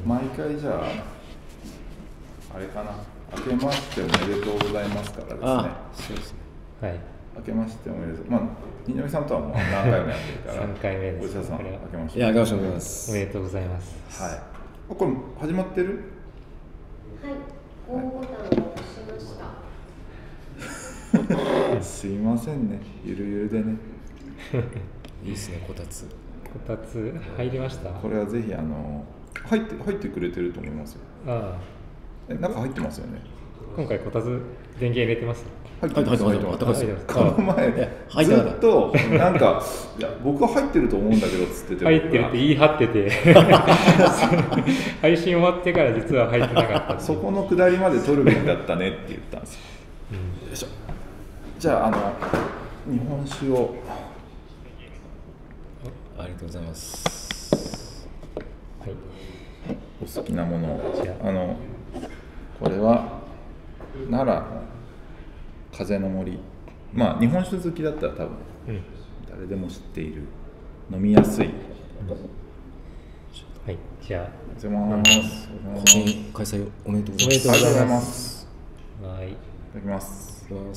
毎回じゃああれかな、明けましておめでとうございますからですね。 そうですね。 はい。 明けましておめでとう。まあ二宮さんとはもう何回もやってるから。 3回目です。 お医者さん、 これは明けまして。 いや、明けましておめでとうございます。 おめでとうございます。 はい。これ始まってる？ はい、オンボタンを押しました。 すいませんね、ゆるゆるでね。 いいですね、こたつ。 こたつ入りました。 これはぜひ入ってくれてると思いますよ。 ああ、 中入ってますよね。 今回こたつ電源入れてます。 入入ってます。 この前ずっとなんかいや僕は入ってると思うんだけどっつってて、 入ってるって言い張ってて配信終わってから実は入ってなかったそこの下りまで取るべきだったねって言ったんですよ。よいしょ。じゃあ日本酒を。 ありがとうございます。 はい。 お好きなものをじゃこれは奈良の風の森、まあ日本酒好きだったら多分うん。 誰でも知っている飲みやすい。 はい。じゃおはようございます。 個展開催おめでとうございます。 おめでとうございますありがとうございます。 あ、はい。 いただきます。 ありがとうございます。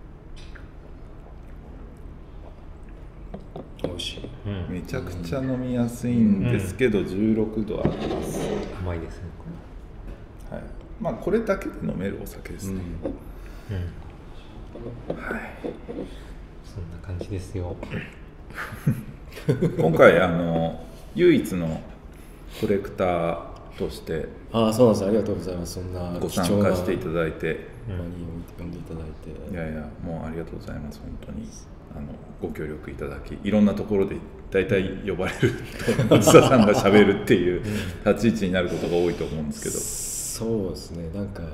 美味しい。 うん。 めちゃくちゃ飲みやすいんですけど、16度あります。 甘いですね。 はい。まあこれだけで飲めるお酒ですね。 うん。 はい。 そんな感じですよ。 今回唯一のコレクターとしてああ、そうなんです。ありがとうございます。そんなご参貴重な加していただいて、 場に呼んでいただいて。 いやいやもうありがとうございます。本当にご協力いただき、いろんなところで大体呼ばれると内田さんがしゃべるっていう立ち位置になることが多いと思うんですけど、 そうですね。なんか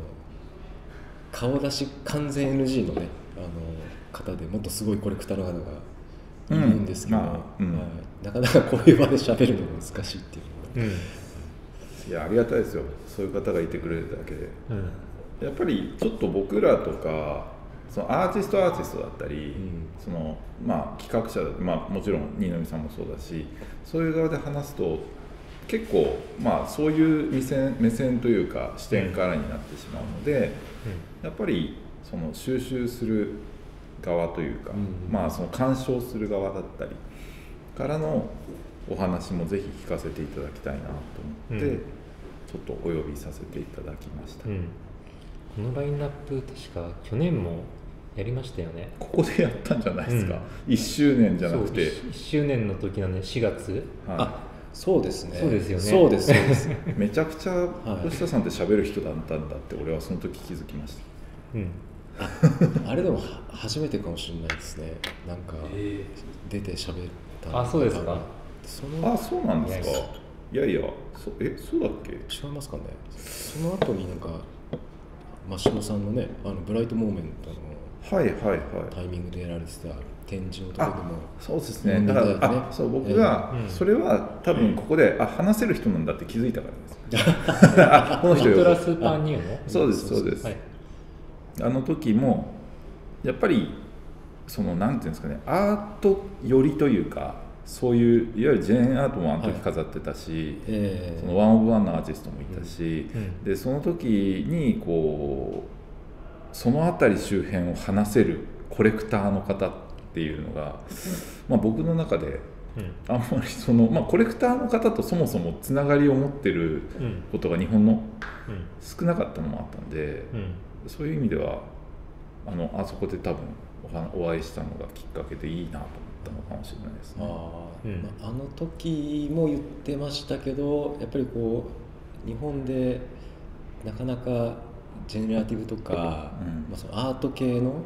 顔出し完全 NG のね方でもっとすごいコレクターの方がいるんですけど、はい、なかなかこういう場で喋るのが難しいっていうのが、 いやありがたいですよ。そういう方がいてくれるだけで、やっぱりちょっと僕らとかそのアーティストだったり、そのまあ企画者だって、まあもちろん新浪さんもそうだし、そういう側で話すと結構まあそういう目線というか視点からになってしまうので、やっぱりその収集する側というか、まあその鑑賞する側だったりからのお話もぜひ聞かせていただきたいなと思って、ちょっとお呼びさせていただきました。 このラインナップ確か去年もやりましたよね。 ここでやったんじゃないですか。1周年じゃなくて 1周年の時のね4月。 あ、そうですね。 そうですよね。 そうですそうです。 めちゃくちゃ吉田さんって喋る人だったんだって俺はその時気づきました。 あれでも初めてかもしれないですね。なんか出て喋った。 あ、そうですか。 そうなんですか。いやいや、そうだっけ。 違いますかね。その後になんか真下さんのねブライトモーメントのタイミングでやられてた展示のところでも、 そうですね。だからそう僕がそれは多分ここで話せる人なんだって気づいたからです。この人ウルトラスーパーニューの。 そうですそうです。あの時もやっぱりそのなんていうんですかね、アート寄りというか、そういういわゆるジェーンアートもあの時飾ってたし、そのワンオブワンのアーティストもいたし、でその時にこうその辺り周辺を話せるコレクターの方っていうのが、まあ、僕の中であんまりその、まあ、コレクターの方とそもそもつながりを持ってることが日本の少なかったのもあったんで、そういう意味ではあそこで多分お会いしたのがきっかけでいいなと思ったのかもしれないですね。 あの時も言ってましたけど、やっぱりこう日本でなかなかジェネラティブとか、まあ、そのアート系の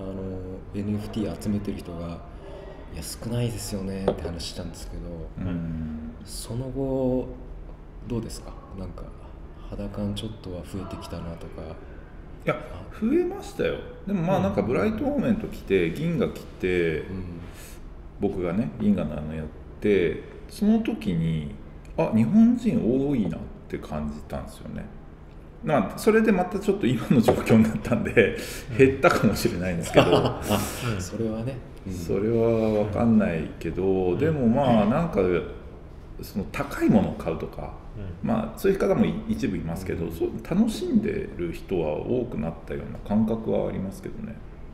NFT 集めてる人がいや少ないですよねって話したんですけど、その後どうですか。なんか肌感ちょっとは増えてきたなとか。 いや増えましたよ。でもまあなんかブライトモーメント来て銀河来て、僕がね銀河のやってその時に日本人多いなって感じたんですよね。まあそれでまたちょっと今の状況になったんで減ったかもしれないんですけどそれはね、 それは分かんないけど、でもまあなんかその高いものを買うとか、まあそういう方も一部いますけど、そう楽しんでる人は多くなったような感覚はありますけどね。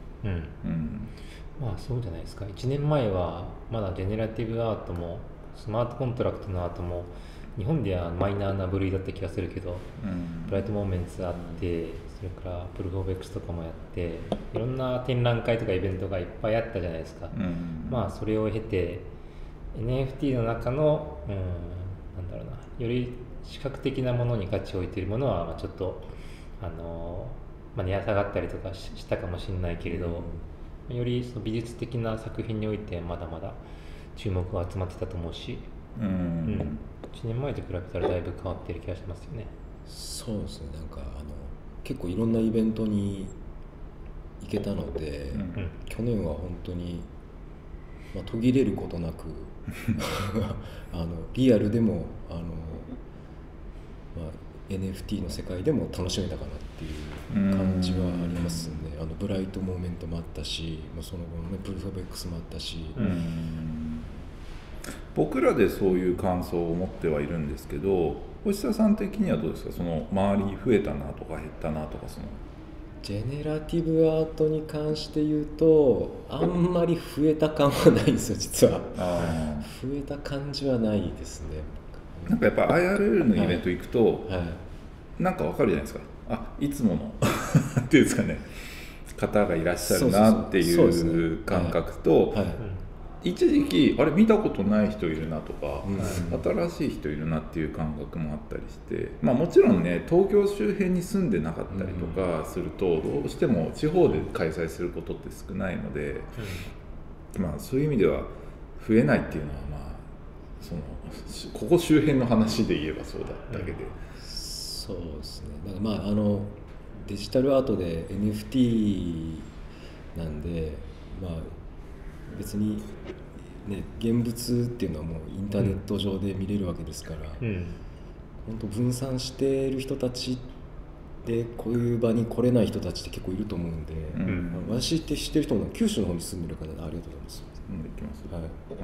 まあそうじゃないですか。1年前はまだジェネラティブアートもスマートコントラクトのアートも日本ではマイナーな部類だった気がするけど、ブライトモーメンツあって、それからプルフ・オブ・エクスとかもやって、いろんな展覧会とかイベントがいっぱいあったじゃないですか。まあそれを経て NFT の中の、なんだろうな、より視覚的なものに価値を置いているものはちょっと値が下がったりとかしたかもしれないけれど、よりその美術的な作品においてまだまだ注目が集まってたと思うし、1年前と比べたらだいぶ変わってる気がしますよね。 そうですね。なんか結構いろんなイベントに行けたので、去年は本当に、途切れることなくリアルでもNFT の世界でも楽しめたかなっていう感じはありますね。ブライトモーメントもあったし、その後の、プルフ・オブ・エクスもあったし、 僕らでそういう感想を持ってはいるんですけど、星田さん的にはどうですか？その周りに増えたなとか減ったなとか、そのジェネラティブアートに関して言うとあんまり増えた感はないんですよ、実は。増えた感じはないですね。 なんかやっぱ IRL のイベント行くと、なんかわかるじゃないですか。いつものっていうんですかね、方がいらっしゃるなっていう感覚と、一時期あれ見たことない人いるなとか、新しい人いるなっていう感覚もあったりして、もちろんね、東京周辺に住んでなかったりとかすると、どうしても地方で開催することって少ないので、そういう意味では増えないっていうのは、そのここ周辺の話で言えばそうだっただけで、 そうですね。だからデジタルアートで NFT なんで、別にね、現物っていうのはもうインターネット上で見れるわけですから、本当分散している人たちでこういう場に来れない人たちって結構いると思うんで、私って知ってる人も九州の方に住んでる方で、ありがとうございます。 行きます。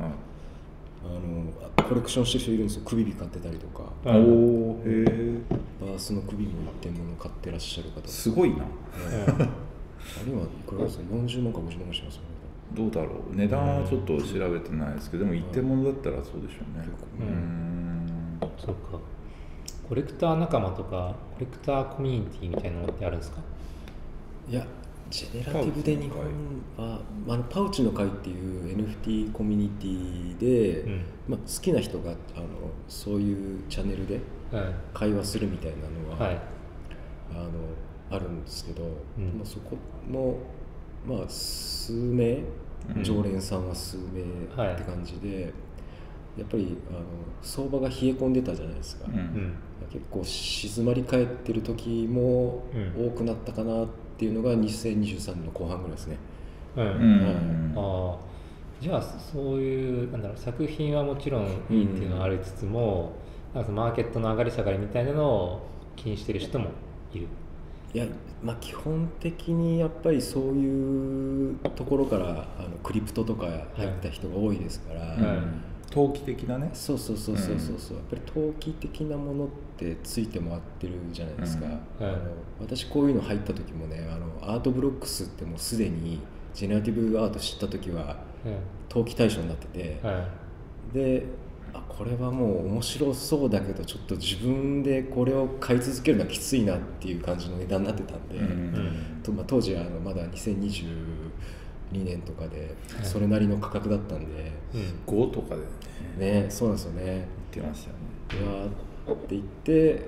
コレクションしてる人いるんですよ。首火買ってたりとか、バースの首も一点物買ってらっしゃる方すごいな。 あれはいくらですか？40万か50万かしますよね。 どうだろう、値段はちょっと調べてないですけど、でも一点物だったらそうでしょうね。 そうか。コレクター仲間とかコレクターコミュニティみたいなのってあるんですか？ いや、ジェネラティブで日本はパウチの会っていう NFT コミュニティで、好きな人がそういうチャンネルで会話するみたいなのは、あるんですけど、そこも数名、常連さんは数名って感じで、やっぱり相場が冷え込んでたじゃないですか。結構静まり返ってる時も多くなったかなっていうのが2023年の後半ぐらいですね。 じゃあそういう作品はもちろんいいっていうのはありつつも、マーケットの上がり下がりみたいなのを気にしてる人もいる。 いや、基本的にやっぱりそういうところからクリプトとか入った人が多いですから、 投機的なね。 そうやっぱり投機的なものってついて回ってるじゃないですか。私こういうの入った時もね、アートブロックスってもうすでにジェネラティブアート知った時は投機対象になってて、でこれはもう面白そうだけどちょっと自分でこれを買い続けるのはきついなっていう感じの値段になってたんで、当時はまだ2022年とかでそれなりの価格だったんで、 5とかでね、そうなんですよね。 言ってましたよね。 って言って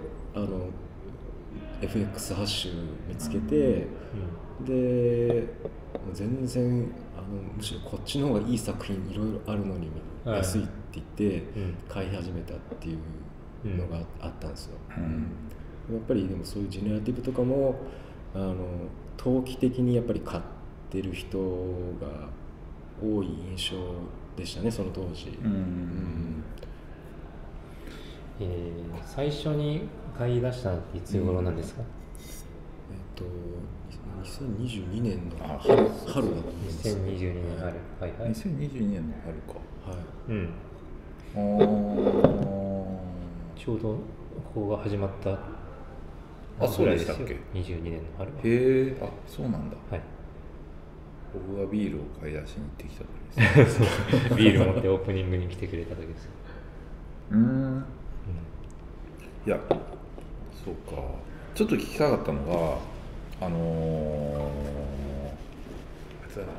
FX ハッシュ見つけて、で全然むしろこっちの方がいい作品いろいろあるのに安いって言って買い始めたっていうのがあったんですよ。やっぱりでもそういうジェネラティブとかも投機的にやっぱり買ってる人が多い印象でしたね、その当時。 最初に買い出したのっていつ頃なんですか ？2022年の春だと思います。 2022年春。 2022年の春か。 ちょうどここが始まったそうでしたっけ 22年の春は。 へえ、そうなんだ。 はい、 僕がビールを買い出しに行ってきた時です、ね、 そうビール持ってオープニングに来てくれた時です。 いや、そうか。ちょっと聞きたかったのが、ありがとうござい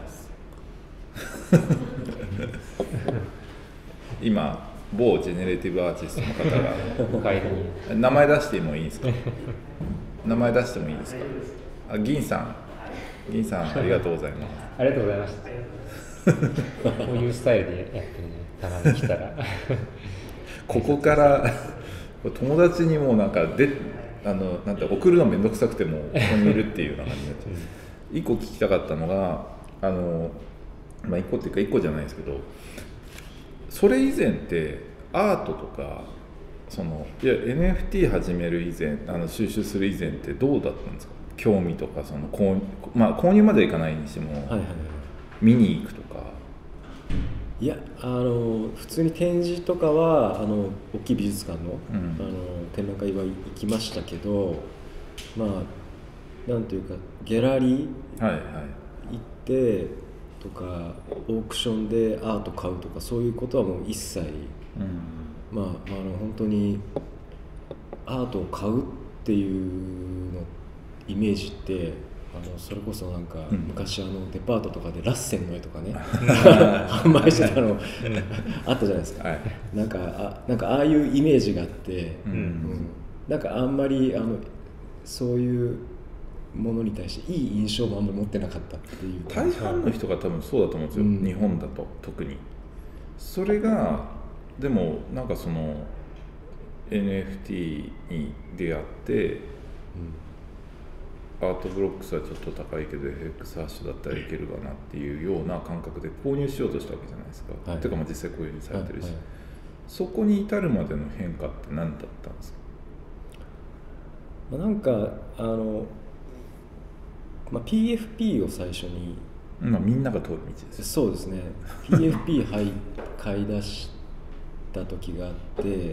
ます今某ジェネレティブアーティストの方が名前出してもいいですか？名前出してもいいですか？銀さんありがとうございますありがとうございましたこういうスタイルでやってるね、たまに来たらここから友達にもなんかなんて送るのめんどくさくてもここにいるっていうような感じになっちゃう。一個聞きたかったのが一個っていうか一個じゃないですけど、それ以前ってアートとかいや NFT 始める以前収集する以前ってどうだったんですか？興味とか購入まではいかないにしても、見に行くとか。 いや普通に展示とかは大きい美術館の、展覧会は行きましたけど、なんていうかギャラリー行ってとか、オークションでアート買うとかそういうことはもう一切、本当にアートを買うっていうのイメージってそれこそなんか昔デパートとかでラッセンの絵とかね販売してたのあったじゃないですか、なんかああいうイメージがあって、なんかあんまりそういうものに対していい印象もあんまり持ってなかったっていう。 大半の人が多分そうだと思うんですよ、日本だと特に。それがでもなんかNFT に出会って、アートブロックスはちょっと高いけど FX ハッシュだったらいけるかなっていうような感覚で購入しようとしたわけじゃないですか、てか実際購入されてるし、そこに至るまでの変化って何だったんですか？ なんかPFP を最初に、 みんなが通る道です。 そうですねPFP 買い出した時があって、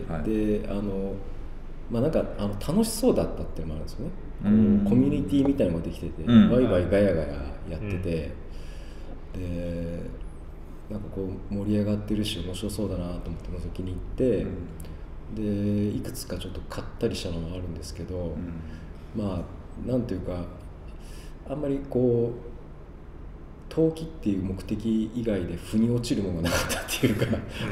でなんか楽しそうだったっていうのもあるんですよね。コミュニティみたいなのができてて、ワイワイガヤガヤやってて、でなんかこう盛り上がってるし面白そうだなと思って覗きに行って、でいくつかちょっと買ったりしたのもあるんですけど、なんていうかあんまりこう投機っていう目的以外で腑に落ちるものがなかったっていうか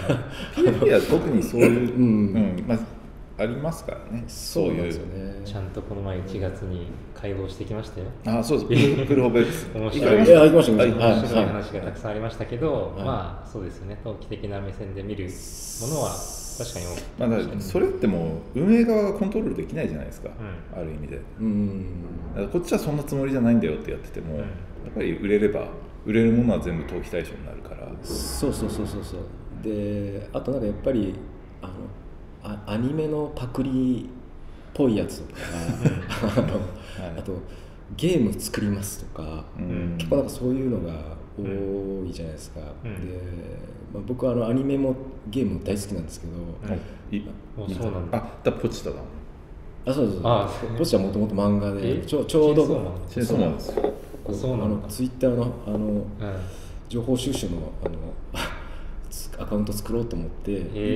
PFP は特にそういうありますからね。 そういうですよね。 ちゃんとこの前1月に会合してきましたよ。 そうです。プルホベルス。 面白い話がたくさんありましたけど、そうですよね。投機的な目線で見るものは確かに多く。 それってもう運営側がコントロールできないじゃないですか。ある意味で。だからこっちはそんなつもりじゃないんだよってやってても、やっぱり売れるものは全部投機対象になるから。 そう。で、あとなんかやっぱりアニメのパクリっぽいやつとかあとゲーム作りますとか、結構なんかそういうのが多いじゃないですか。で、僕はアニメもゲームも大好きなんですけど、 そうなんだ。 ポチタだ。 そう。ポチタはもともと漫画でちょうどチェンソーマンです。 ツイッターの情報収集のアカウント作ろうと思って、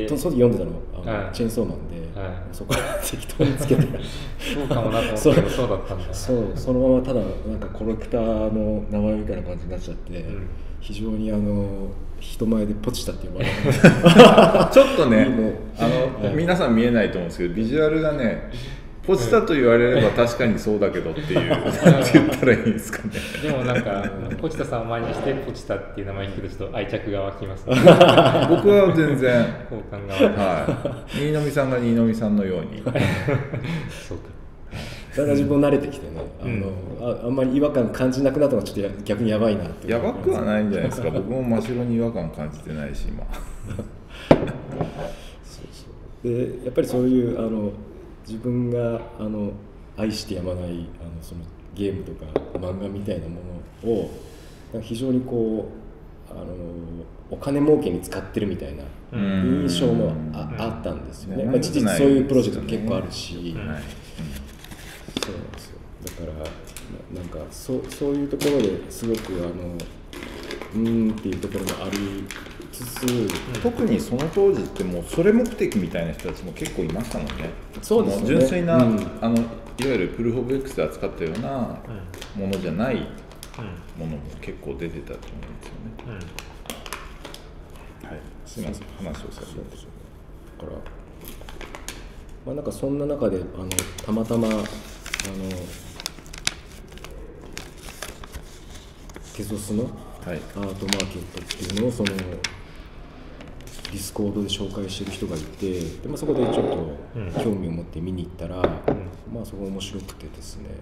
その時読んでたのチェーンソーマンで、そこから適当につけてそうかもなと思ってそうだったんだ。 そのままただなんかコレクターの名前みたいな感じになっちゃって、非常に人前でポチタって呼ばれてちょっとね皆さん見えないと思うんですけど、ビジュアルがねポチタと言われれば確かにそうだけどっていうって言ったらいいんですかね。 でもなんかポチタさんを前にしてポチタっていう名前聞くとちょっと愛着が湧きますね。 僕は全然好感が湧き新浪さんが新浪さんのようにそうか。 だから自分慣れてきてね、あんまり違和感感じなくなったのはちょっと逆にやばいなって。 やばくはないんじゃないですか。僕も真っ白に違和感感じてないし今そうでやっぱりそういう自分が愛してやまないそのゲームとか漫画みたいなものを非常にこうお金儲けに使ってるみたいな印象も あったんですよね。事実そういうプロジェクト結構あるし、そうなんですよ。だからなんかそういうところですごくっていうところもありつつ、 特にその当時ってもうそれ目的みたいな人たちも結構いましたもんね。 そうですね。 純粋な、いわゆるプルーフ・オブ・エクスで扱ったようなものじゃないものも結構出てたと思うんですよね。はい、すみません、話をさせていただきだから、なんかそんな中でたまたまテゾスのアートマーケットっていうのをそのディスコードで紹介してる人がいて、で、そこでちょっと興味を持って見に行ったら、そこ面白くてですね、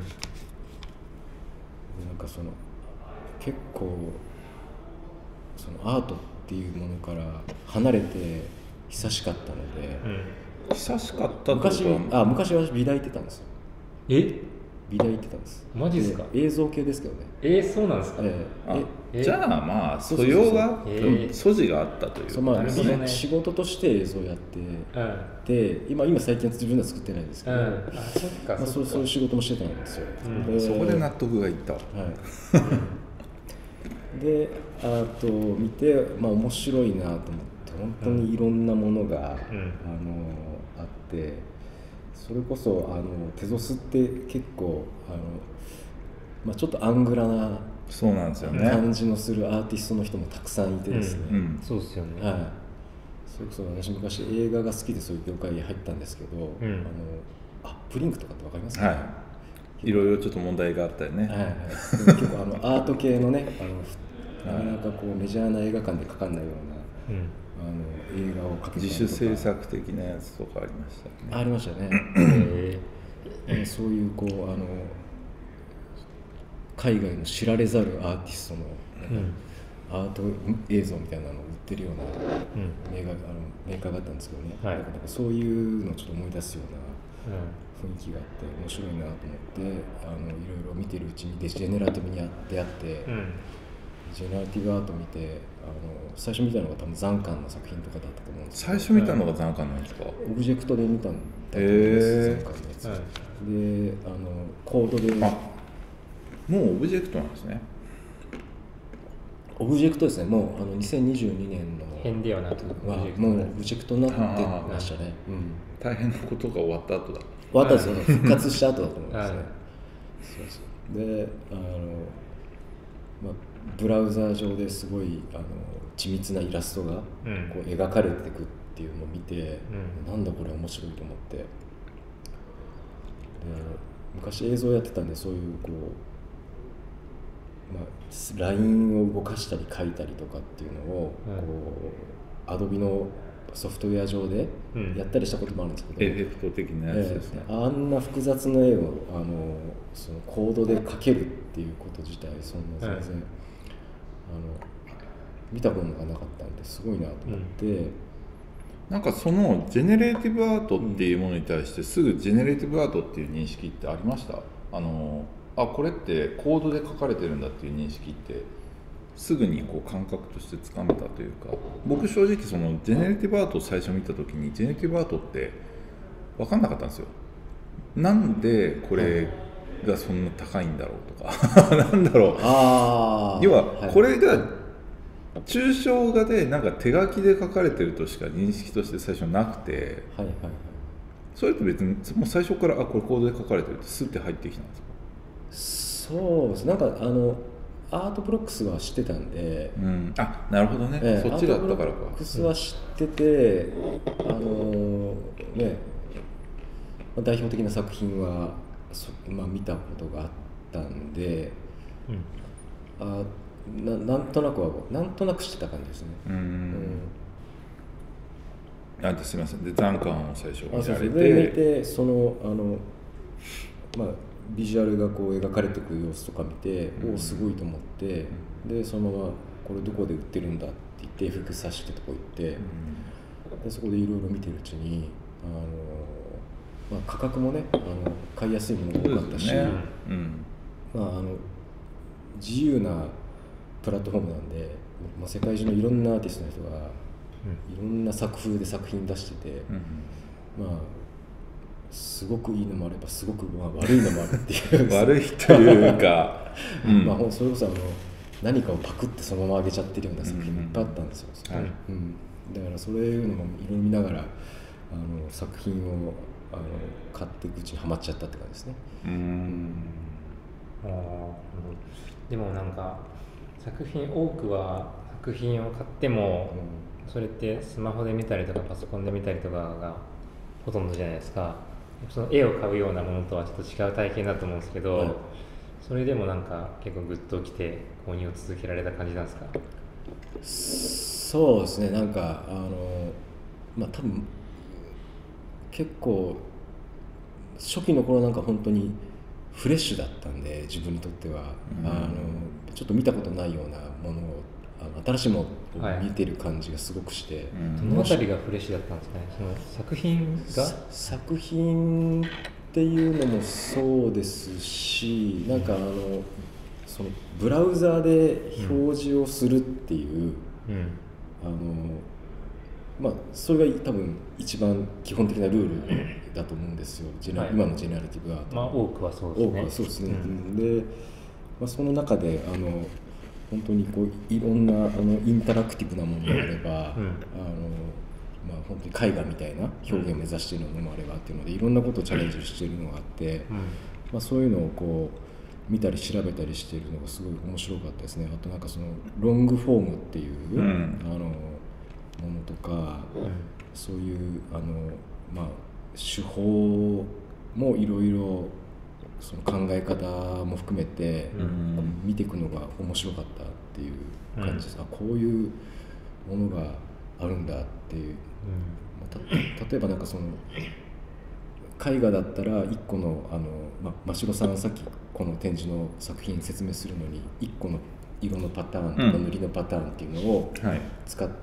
なんかその結構そのアートっていうものから離れて久しかったので、 久しかったってことは昔は美大行ってたんですよ。美大行ってたんです。 マジですか？ 映像系ですけどね。 そうなんですか？ じゃあ素養が素地があったというか、仕事として映像やってで、今最近自分では作ってないですけど、そういう仕事もしてたんですよ。 そこで納得がいった。 でアートを見て、面白いなと思って、本当にいろんなものが、あって、それこそテゾスって結構ちょっとアングラなそうなんですよね、 感じのするアーティストの人もたくさんいてですね、 そうですよね。 それこそ私昔映画が好きでそういう業界に入ったんですけど、プリンクとかって分かりますか？ いろいろちょっと問題があったよね。 結構アート系のねなかなかこうメジャーな映画館でかかんないような、映画を描けたりとか、 自主制作的なやつとかありましたね。 ありましたね。そういうこう海外の知られざるアーティストのアート映像みたいなのを売ってるようなメーカーがあったんですけどね、なんかそういうのをちょっと思い出すような雰囲気があって面白いなと思っていろいろ見てるうちにジェネラティブに出会って、ジェネラティブアートを見て最初見たのが多分ザンカンの作品とかだったと思うんですけど、 最初見たのがザンカンなんですか？ オブジェクトで見たんだと思うんです、ザンカンのやつ、でコードでもうオブジェクトなんですね。 オブジェクトですね。もう2022年の変ではなくもうオブジェクトになってましたね。 大変なことが終わった後だ。 終わったんですよ。復活した後だと思いますね。でブラウザー上ですごい緻密なイラストがこう描かれていくっていうのを見て、なんだこれ面白いと思って、で昔映像やってたんで、そういうこうラインを動かしたり書いたりとかっていうのをこうアドビのソフトウェア上でやったりしたこともあるんですけど、 エフェクト的なやつですね。 あんな複雑な絵をそのコードで描けるっていうこと自体そんな全然、見たことがなかったんですごいなと思って、 なんかそのジェネレーティブアートっていうものに対してすぐジェネレーティブアートっていう認識ってありました？これってコードで書かれてるんだっていう認識ってすぐにこう感覚としてつかめたというか、僕正直そのジェネレーティブアートを最初見た時にジェネレーティブアートって分かんなかったんですよ。なんでこれがそんな高いんだろうとかなんだろう、要はこれが抽象画でなんか手書きで書かれてるとしか認識として最初なくて、それって別にもう最初からこれコードで書かれてるってスッて入ってきたんですか？ そうです。なんかアートブロックスは知ってたんで、 なるほどね、そっちだったからか。 アートブロックスは知ってて、代表的な作品は見たことがあったんで、なんとなく知ってた感じですね。 すみません。でザンカンを最初見られて、 見てそのビジュアルがこう描かれていく様子とか見て、すごいと思って、でそのままこれどこで売ってるんだって言って FX さしてとこ行って、でそこでいろいろ見てるうちに価格もね買いやすいものが多かったし、自由なプラットフォームなんで、まあ、世界中のいろんなアーティストの人がいろんな作風で作品出してて、まあすごくいいのもあればすごくまあ悪いのもあるっていう悪いというか、 まあそれこそ何かをパクってそのまま上げちゃってるような作品もいっぱいあったんですよ、だからそういうのもいろいろ見ながら作品を買っていくうちにはまっちゃったって感じですね。 でもなんか多くは作品を買っても、それってスマホで見たりとかパソコンで見たりとかがほとんどじゃないですか。その絵を買うようなものとはちょっと違う体験だと思うんですけど、それでもなんか結構グッときて購入を続けられた感じなんですか？ そうですね、なんかまあ多分結構初期の頃なんか本当にフレッシュだったんで、自分にとっては、ちょっと見たことないようなものを新しいものを見てる感じがすごくして、 どのあたりがフレッシュだったんですかね。その作品っていうのもそうですし、なんかそのブラウザで表示をするっていう、まあそれが多分一番基本的なルールだと思うんですよ、今のジェネラティブアート。 まあ多くはそうですね。 多くはそうですね。で、まあ、その中で本当にこういろんなインタラクティブなものもあれば、まあ本当に絵画みたいな表現を目指しているものもあればっていうので、いろんなことをチャレンジしているのがあって、まあ、そういうのをこう見たり調べたりしているのがすごい面白かったですね。あとなんかそのロングフォームっていう、ものとか、そういうまあ手法もいろいろその考え方も含めて見ていくのが面白かったっていう感じです。こういうものがあるんだっていう、例えばなんかその絵画だったら1個の真城さんさっきこの展示の作品説明するのに1個の色のパターンとか塗りのパターンっていうのを使って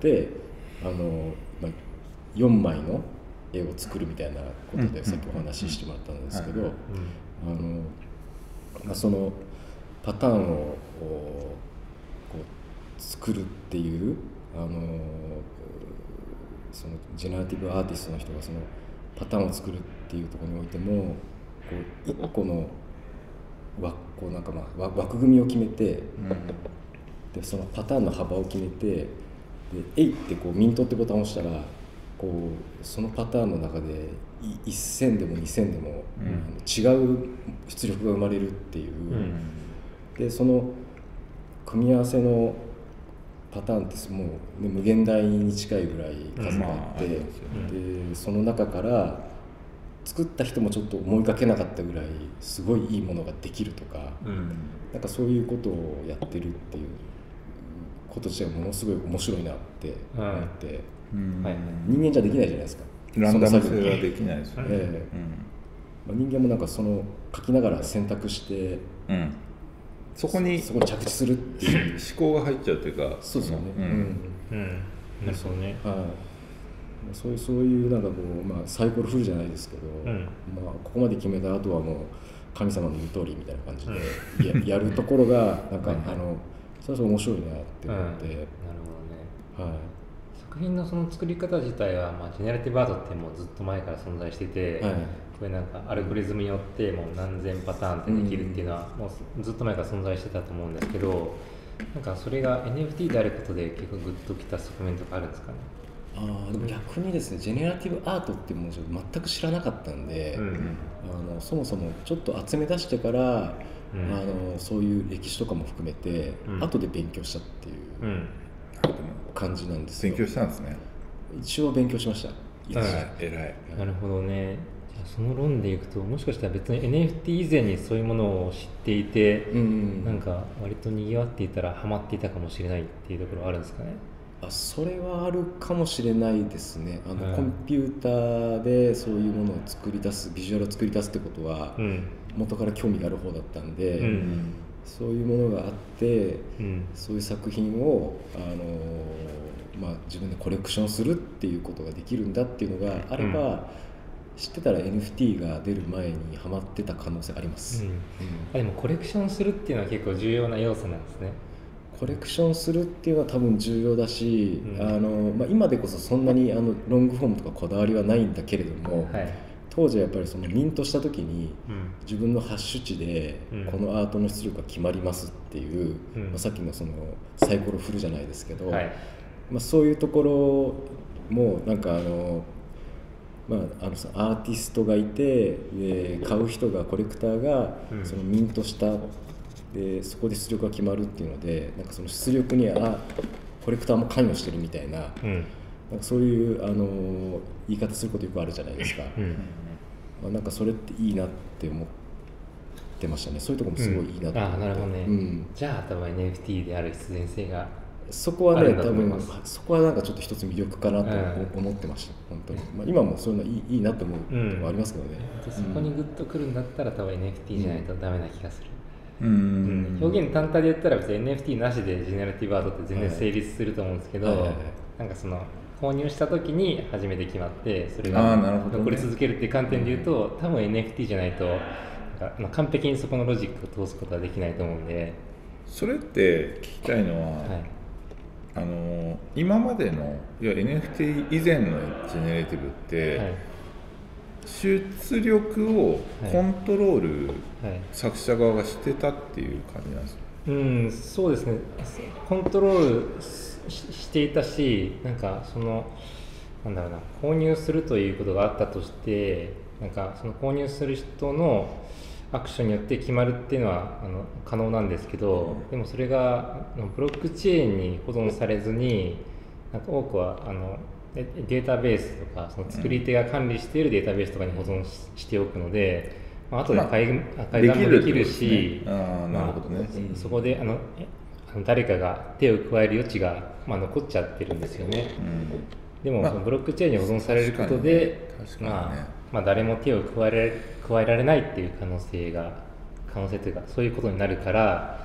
、4枚の絵を作るみたいなことでさっきお話ししてもらったんですけど、そのパターンをこう作るっていうそのジェネラティブアーティストの人がそのパターンを作るっていうところにおいてもこう一個のなんか枠組みを決めて、でそのパターンの幅を決めて、で「えい」ってこうミントってボタンを押したらこうそのパターンの中で1線でも2線でも、違う出力が生まれるっていう、でその組み合わせのパターンってもう、無限大に近いぐらい数があって、でその中から作った人もちょっと思いがけなかったぐらいすごいいいものができるとか、なんかそういうことをやってるっていうこと自体がものすごい面白いなって思って、人間じゃできないじゃないですか。 ランダム性はできないですよね。 人間もなんかその書きながら選択して、そこに着地するっていう思考が入っちゃうというか、 そうですよね。 なるほどね。 そういうなんかこう、サイコロ振るじゃないですけど、ここまで決めた後はもう神様の言う通りみたいな感じでやるところがなんかそれは面白いなって思って。なるほどね。作品のその作り方自体は、ジェネラティブアートってもうずっと前から存在してて、これなんかアルゴリズムによってもう何千パターンってできるっていうのはもうずっと前から存在してたと思うんですけど、なんかそれが NFT であることで結構グッときた側面とかあるんですかね。 でも逆にですね、ジェネラティブアートっていうものを全く知らなかったんで、そもそもちょっと集め出してから、そういう歴史とかも含めて、後で勉強したっていう感じなんですよ。 勉強したんですね。 一応勉強しました。 偉い。 なるほどね。じゃあその論でいくと、もしかしたら別に NFT 以前にそういうものを知っていて、なんか割と賑わっていたらハマっていたかもしれないっていうところはあるんですかね。 それはあるかもしれないですね。コンピューターでそういうものを作り出す、ビジュアルを作り出すってことは、元から興味がある方だったんで、そういうものがあって、そういう作品を自分でコレクションするっていうことができるんだっていうのがあれば、知ってたら NFT が出る前にハマってた可能性あります。 でもコレクションするっていうのは結構重要な要素なんですね。 コレクションするっていうのは多分重要だし、今でこそそんなにロングフォームとかこだわりはないんだけれども、当時はやっぱりそのミントした時に自分のハッシュ値でこのアートの出力が決まりますっていう、さっきのそのサイコロ振るじゃないですけど、そういうところもなんかアーティストがいて、買う人がコレクターがそのミントしたでそこで出力が決まるっていうので、なんかその出力にコレクターも関与してるみたいな、なんかそういう言い方することよくあるじゃないですか。なんかそれっていいなって思ってましたね。そういうところもすごいいいなと思って。 なるほどね。じゃあ多分 NFT である必然性がそこはね、多分そこはなんかちょっと一つ魅力かなと思ってました。本当に。今もそういうのいいなと思うところありますけどね。 そこにグッとくるんだったら多分 NFT じゃないとダメな気がする。表現単体で言ったら別に NFT なしでジェネラティブアートって全然成立すると思うんですけど、なんかその購入した時に初めて決まってそれが残り続けるっていう観点で言うと、多分 NFT じゃないとなんか完璧にそこのロジックを通すことはできないと思うんで。 それって聞きたいのは、今までのいや NFT 以前のジェネレティブって、出力をコントロール、作者側がしてたっていう感じなんですか？ そうですね。コントロールしていたし、なんかそのなんだろうな、購入するということがあったとして、なんかその購入する人のアクションによって決まるっていうのは可能なんですけど、でもそれがブロックチェーンに保存されずに、なんか多くはデータベースとかその作り手が管理しているデータベースとかに保存しておくので、後で改ざんもできるし、そこで誰かが手を加える余地が残っちゃってるんですよね。でもそのブロックチェーンに保存されることで、誰も手を加えられないっていう可能性というかそういうことになるから、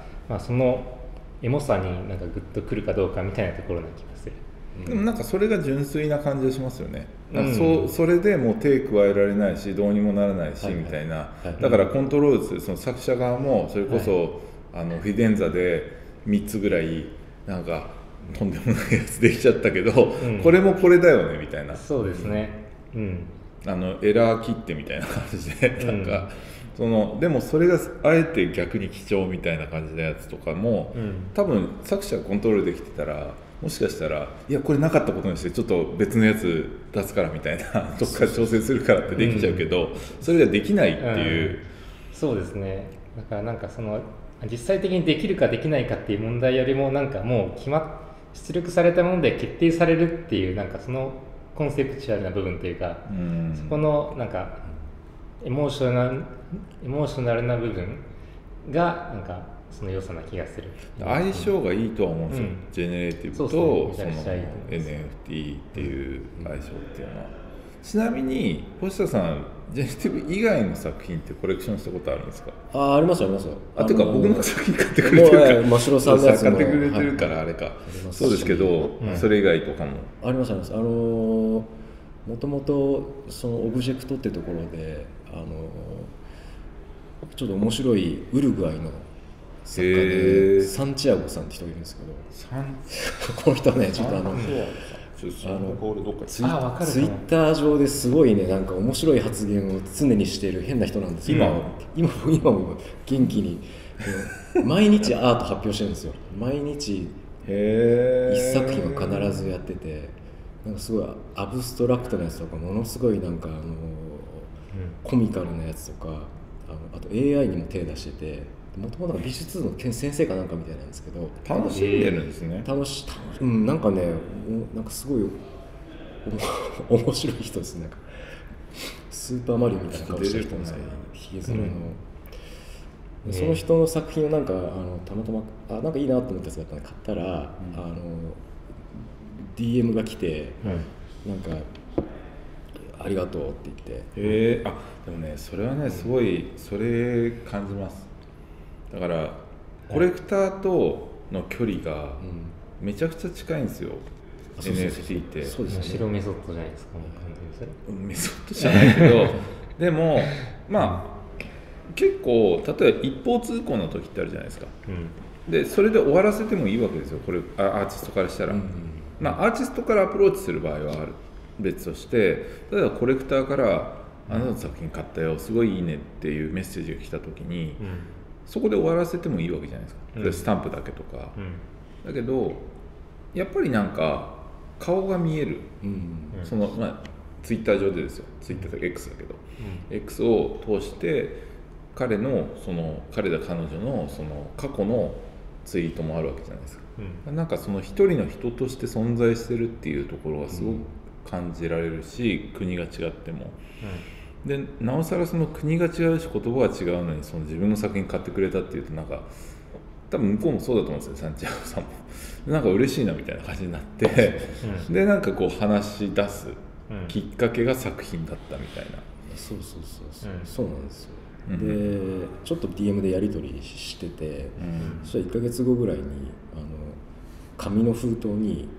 そのエモさになんかグッとくるかどうかみたいなところな気がする。 でもなんかそれが純粋な感じがしますよね。それでもう手加えられないしどうにもならないしみたいな、だからコントロールするその作者側もそれこそ、フィデンザで3つぐらいなんかとんでもないやつできちゃったけど、これもこれだよねみたいな。 そうですね。 エラー切ってみたいな感じでなんか、でもそれがあえて逆に貴重みたいな感じのやつとかも、多分作者がコントロールできてたらもしかしたらいやこれなかったことにしてちょっと別のやつ出すからみたいなどっか調整するからってできちゃうけど、それができないっていう、 そうですね。だからなんかその実際的にできるかできないかっていう問題よりもなんかもう出力されたもので決定されるっていうなんかそのコンセプチュアルな部分というか、そこのなんかエモーショナルな部分がなんかその良さな気がする。 相性がいいとは思うんですよ、ジェネレティブとその NFT っていう相性っていうのは。ちなみに星田さんジェネレティブ以外の作品ってコレクションしたことあるんですか？ ありますよ。 てか僕の作品買ってくれてるから真城さんのやつも買ってくれてるからあれか、そうですけど、それ以外とかもあります。もともとそのオブジェクトってところでちょっと面白いウルグアイの作家でサンチアゴさんって人がいるんですけど、この人はねちょっとツイッター上ですごいねなんか面白い発言を常にしている変な人なんですよ。今も元気に毎日アート発表してるんですよ。毎日一作品は必ずやってて、なんかすごいアブストラクトなやつとかものすごいなんかコミカルなやつとかあと AI にも手出してて、もともと美術の先生かなんかみたいなんですけど楽しんでるんですね。 なんかねなんかすごい面白い人ですね。なんかスーパーマリオみたいな顔してる人なんですけど、ひげ面の、その人の作品をなんかたまたまなんかいいなと思ったやつがあったんで買ったら、DM が来て、なんかありがとうって言って、 でもねそれはねすごいそれ感じます。だからコレクターとの距離がめちゃくちゃ近いんですよ、NFT って。 そうですね。白メソッドじゃないですか。 メソッドじゃないけどでも結構例えば一方通行の時ってあるじゃないですか、 でそれで終わらせてもいいわけですよ、これアーティストからしたら、まあ、アーティストからアプローチする場合はある別として、例えばコレクターから「あなたの作品買ったよ、すごいいいね」っていうメッセージが来た時に、そこで終わらせてもいいわけじゃないですか、それスタンプだけとか、だけどやっぱりなんか顔が見える、そのまあツイッター上でですよ、ツイッターで X だけど、X を通して彼だ彼女のその過去のツイートもあるわけじゃないですか、なんかその一人の人として存在してるっていうところがすごく感じられるし、国が違っても、でなおさらその国が違うし言葉が違うのにその自分の作品買ってくれたっていうと、なんか多分向こうもそうだと思うんですよ、サンチアゴさんもなんか嬉しいなみたいな感じになって、でなんかこう話し出すきっかけが作品だったみたいな、 そうなんですよ。でちょっと DM でやり取りしてて、そしたら1ヶ月後ぐらいに紙の封筒に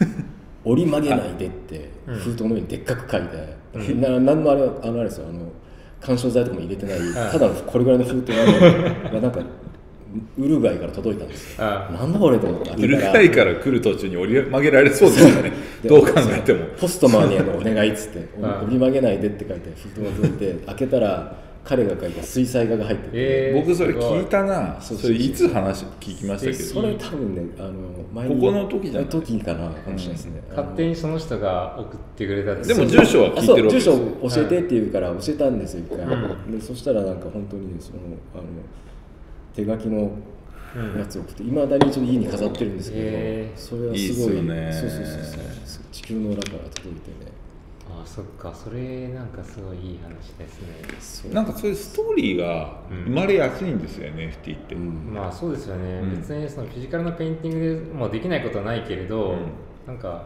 「折り曲げないで」って封筒の上にでっかく書いて、何のあれですよ、緩衝材とかも入れてない、ただのこれぐらいの封筒がなんかウルグアイから届いたんですよ。なんだこれと思って、 ウルグアイから来る途中に折り曲げられそうですよねどう考えてもポストマンにお願いっつって折り曲げないでって書いて封筒が届いて、開けたら彼が書いた水彩画が入ってて、 僕それ聞いたな。それいつ話聞きましたけど、 それ多分ねここの時じゃない時かなかもしれないですね。 勝手にその人が送ってくれたって。 でも住所は聞いてるわけですよ。 住所教えてって言うから教えたんですよ一回、でそしたらなんか本当にね、手書きのやつを送って、いまだにちょっと家に飾ってるんですけど、それはすごい、 いいっすよね。 そう地球の裏から届いてね。 あ、そっか、それなんかすごいいい話ですね。 なんかそういうストーリーが生まれやすいんですよね、NFT って。 まあそうですよね、別にそのフィジカルなペインティングで、まあ、できないことはないけれど、なんか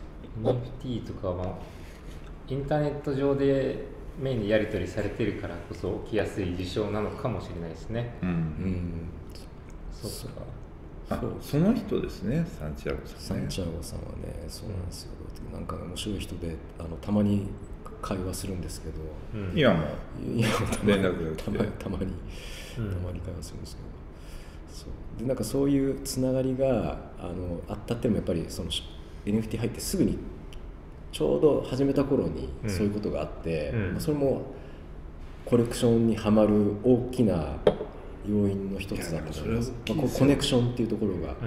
NFT とか、まあ、インターネット上でメインでやり取りされてるからこそ起きやすい事象なのかもしれないですね。そうか。 その人ですね、サンチアゴさんね。 サンチアゴさんはね、そうなんですよ。なんか面白い人で、たまに会話するんですけど、 今も連絡がたまに会話するんですけど、そうでなんかそういうつながりがあったってもやっぱりその NFT 入ってすぐにちょうど始めた頃にそういうことがあって、それもコレクションにはまる大きな要因の一つだと思います。コネクションっていうところが、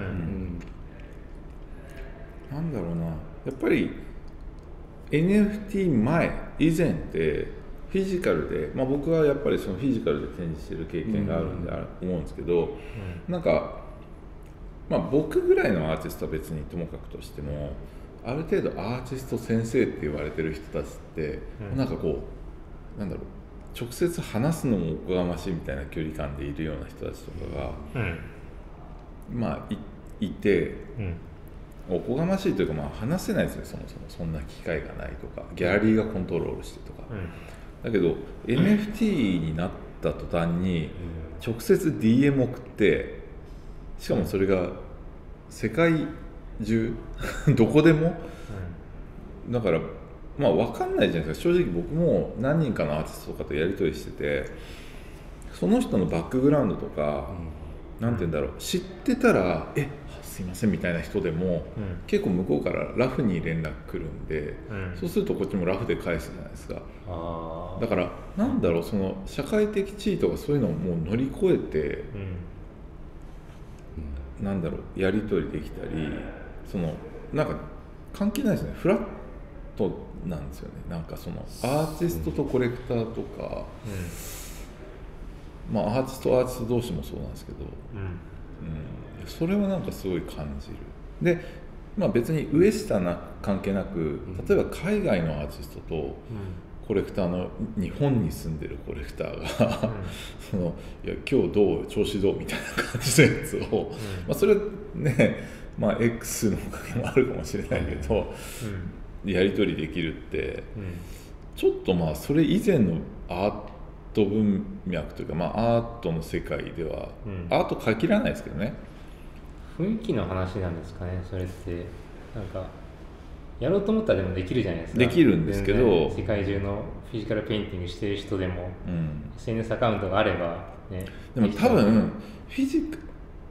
なんだろうな、やっぱり NFT 以前ってフィジカルで、まあ、僕はやっぱりそのフィジカルで展示してる経験があるんで思うんですけど、なんか、まあ、僕ぐらいのアーティストは別にともかくとしても、ある程度アーティスト先生って言われてる人たちって、なんかこうなんだろう、直接話すのもおこがましいみたいな距離感でいるような人たちとかが、まあ いて、おこがましいというか、まあ話せないですね、そもそもそんな機会がないとか、ギャラリーがコントロールしてとか、だけど NFT になった途端に直接 DM 送って、しかもそれが世界中どこでも、だからまあ分かんないじゃないですか。正直僕も何人かのアーティストとかとやり取りしてて、その人のバックグラウンドとか、なんて言うんだろう、知ってたらすいませんみたいな人でも、結構向こうからラフに連絡来るんで、そうするとこっちもラフで返すじゃないですか。だからなんだろう、その社会的地位とかそういうのをもう乗り越えて、なんだろう、やり取りできたり、そのなんか関係ないですね、フラットなんですよね。なんかそのアーティストとコレクターとか、まあアーティスト同士もそうなんですけど、それはなんかすごい感じる。で、まあ、別に上下関係なく、例えば海外のアーティストとコレクターの日本に住んでるコレクターがそのいや今日どう調子どうみたいな感じのやつを、まあ、それね、まあ X のおかげもあるかもしれないけど、やり取りできるって、ちょっとまあそれ以前のアート文脈というか、まあ、アートの世界では、アート限らないですけどね、 雰囲気の話なんですかね、それって。なんかやろうと思ったらでもできるじゃないですか。 できるんですけど、 世界中のフィジカルペインティングしてる人でも、SNS アカウントがあればね。 でも多分フィジ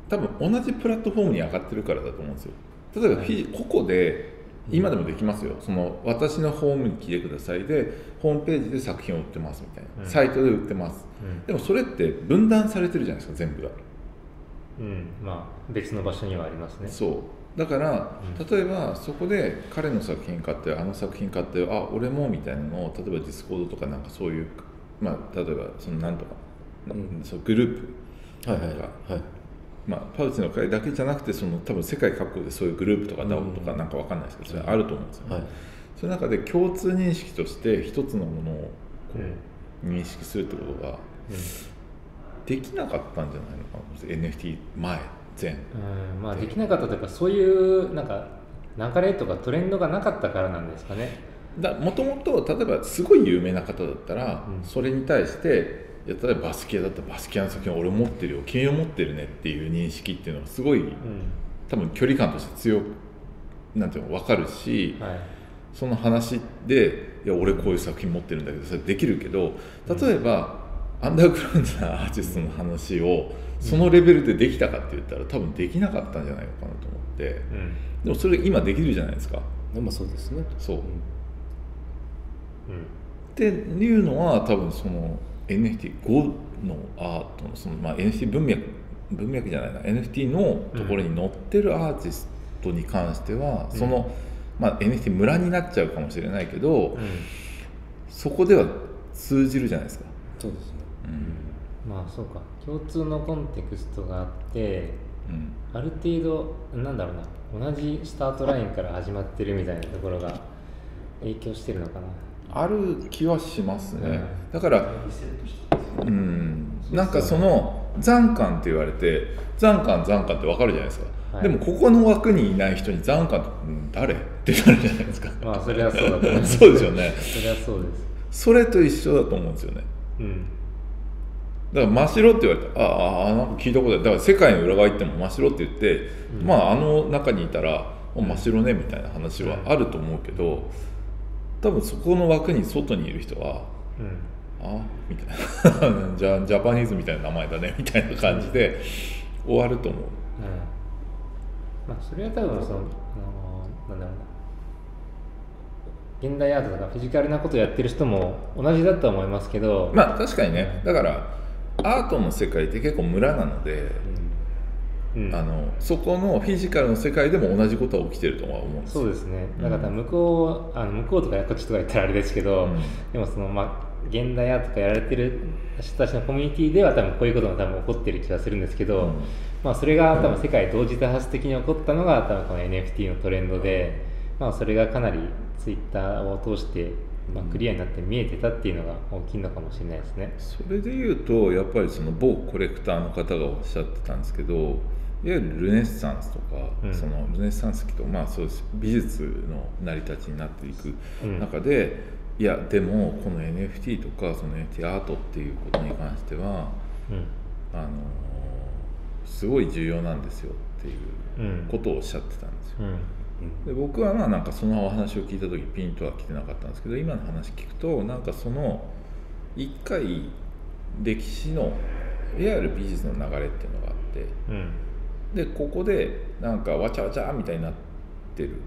多分同じプラットフォームに上がってるからだと思うんですよ。例えば個々で今でもできますよ。その私のホームに来てくださいでホームページで作品を売ってますみたいな、サイトで売ってます、でもそれって分断されてるじゃないですか、全部が。 まあ別の場所にはありますね。 そうだから、例えばそこで彼の作品買ってあの作品買って俺もみたいなのを例えばディスコードとかなんかそういう、まあ例えばそのなんとか、そうグループとか、まあ、パウチの会だけじゃなくてその多分世界各国でそういうグループとか DAO とかなんかわかんないですけど、それあると思うんですよね。その中で共通認識として一つのものをこう認識するってことができなかったんじゃないのかな、NFT 前。 まあできなかったというか、そういうなんか流れとかトレンドがなかったからなんですかね。 もともと例えばすごい有名な方だったら、それに対して例えばバスキアだったらバスキアの作品俺持ってるよ、君を持ってるねっていう認識っていうのがすごい、多分距離感として強くなんていうの分かるし、その話でいや俺こういう作品持ってるんだけどそれできるけど、例えば、アンダーグラウンドなアーティストの話をそのレベルでできたかって言ったら多分できなかったんじゃないのかなと思って、でもそれ今できるじゃないですか。 まあそうですね。 そう、っていうのは多分そのNFT5 のアートのその、まあ、NFT 文脈じゃないな NFT のところに載ってるアーティストに関しては、その、まあ、NFT 村になっちゃうかもしれないけど、そこでは通じるじゃないですか。 そうですね、 まあそうか、共通のコンテクストがあって、ある程度なんだろうな、同じスタートラインから始まってるみたいなところが影響してるのかな。 ある気はしますね、だからなんかその残感って言われて残感って分かるじゃないですか、でもここの枠にいない人に残感って誰ってなるじゃないですか。 まあそれはそうだと思います。 そうですよね。 それはそうです。 それと一緒だと思うんですよね。だから真白って言われてなんか聞いたことある。だから世界の裏側行っても真白って言って、まあ中にいたら真っ白ねみたいな話はあると思うけど、多分そこの枠に外にいる人は、みたいなジャパニーズみたいな名前だねみたいな感じで終わると思う。 まあそれは多分そのなんだろうな、現代アートとかフィジカルなことをやってる人も同じだと思いますけど、 まあ確かにね、だからアートの世界って結構村なので、そこのフィジカルの世界でも同じことは起きてるとは思うんですよ。 そうですね。だから向こうとかこっちとか言ったらあれですけど、でもその現代アートとかやられてる人たちのコミュニティでは多分こういうことが多分起こってる気がするんですけど、まあそれが多分世界同時多発的に起こったのが多分この NFT のトレンドで、まあそれがかなりツイッターを通してクリアになって見えてたっていうのが大きいのかもしれないですね。 それでいうとやっぱりその某コレクターの方がおっしゃってたんですけど、いわゆるルネッサンスとか、そのルネッサンス期と、まあそうです、美術の成り立ちになっていく中で、いやでもこの NFT とかその NFT アートっていうことに関しては、すごい重要なんですよっていうことをおっしゃってたんですよ。で僕はなんかそのお話を聞いた時ピンとは来てなかったんですけど、今の話聞くとなんかその一回歴史のいわゆる美術の流れっていうのがあって、でここでなんかわちゃわちゃみたいになってる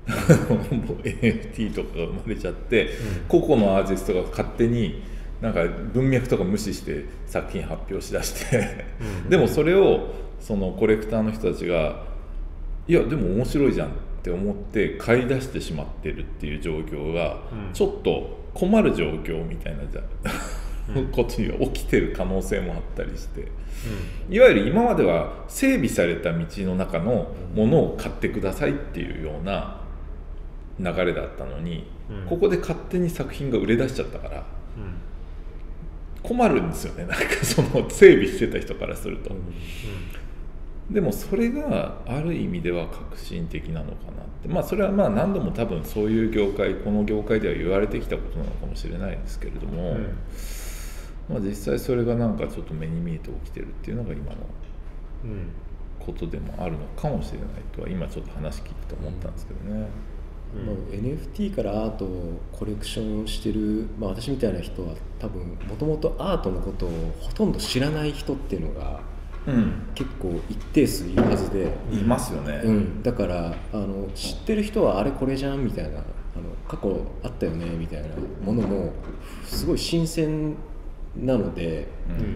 NFT とかが生まれちゃって、個々のアーティストが勝手になんか文脈とか無視して作品発表しだしてでもそれをそのコレクターの人たちがいやでも面白いじゃんって思って買い出してしまってるっていう状況がちょっと困る状況みたいなことに起きてる可能性もあったりして、いわゆる今までは整備された道の中のものを買ってくださいっていうような流れだったのに、ここで勝手に作品が売れ出しちゃったから困るんですよね。なんかその整備してた人からすると、でもそれがある意味では革新的なのかなって、まあそれはまあ何度も多分そういう業界、この業界では言われてきたことなのかもしれないですけれども、まあ実際それがなんかちょっと目に見えて起きてるっていうのが今のことでもあるのかもしれないとは今ちょっと話聞いて思ったんですけどね。 NFT からアートをコレクションしてる、私みたいな人は多分もともとアートのことをほとんど知らない人っていうのが結構一定数いるはずで、 いますよね、 だから知ってる人はあれこれじゃんみたいな過去あったよねみたいなものもすごい新鮮なので、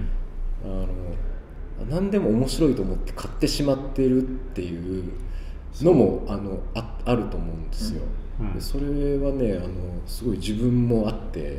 何でも面白いと思って買ってしまってるっていうのもあると思うんですよ。でそれはねすごい自分もあって、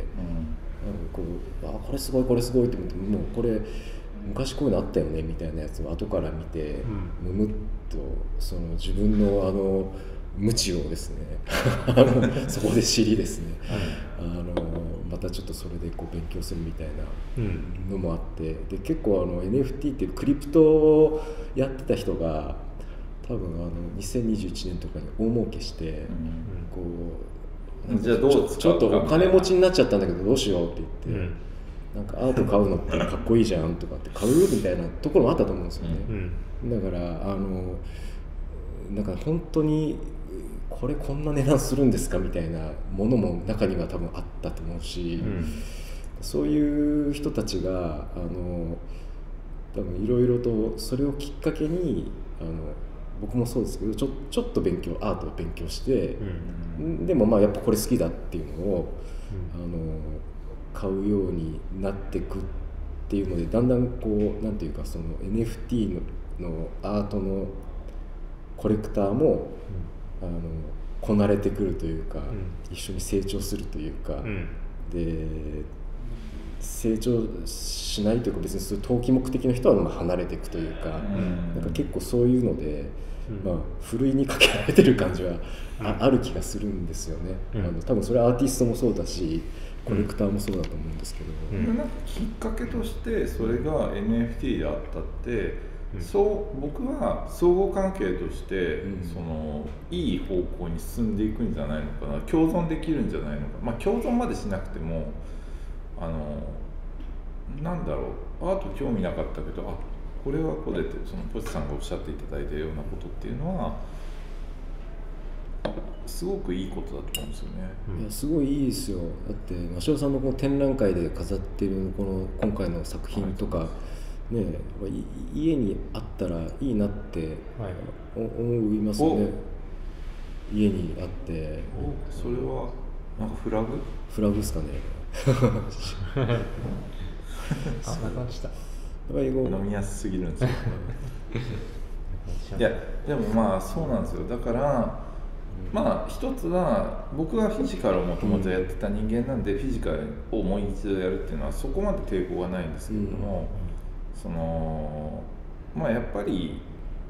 これすごいこれすごいって思って、もうこれ昔こういうのあったよねみたいなやつを後から見て、むむっとその自分の無知をですねそこで知りですね、またちょっとそれでこう勉強するみたいなのもあって、で結構NFT っていうクリプトをやってた人が多分2021年とかに大儲けして、こうじゃあどうちょっとお金持ちになっちゃったんだけどどうしようって言って、なんかアート買うのってかっこいいじゃんとかって買うみたいなところもあったと思うんですよね。だからなんか本当にこれこんな値段するんですかみたいなものも中には多分あったと思うし、そういう人たちが多分いろいろとそれをきっかけに僕もそうですけどちょっとアートを勉強して、でもまあやっぱこれ好きだっていうのを、買うようになっていくっていうので、だんだんこうなんていうかその NFT のアートのコレクターも、こなれてくるというか、一緒に成長するというか、で成長しないというか別にそういう投機目的の人はまあ離れていくというか、なんか結構そういうので、まあ、ふるいにかけられてる感じは ある気がするんですよね。多分それはアーティストもそうだしコレクターもそうだと思うんですけど、 なんかきっかけとしてそれが NFT であったって、そう僕は相互関係として、そのいい方向に進んでいくんじゃないのかな、共存できるんじゃないのか、まあ共存までしなくてもなんだろう、アート興味なかったけどこれはこれでそのポチさんがおっしゃっていただいたようなことっていうのはすごくいいことだと思うんですよね。 いやすごいいいですよ。だって真尾さんのこの展覧会で飾っているこの今回の作品とか、ね、家にあったらいいなって思いますよね。家にあって。 それはなんかフラグですかね。 なくなっちゃった。 飲みやすすぎるんですよいやでもまあそうなんですよ。だからまあ一つは僕はフィジカルをもともとやってた人間なんで、フィジカルをもう一度やるっていうのはそこまで抵抗はないんですけれども、そのまあやっぱり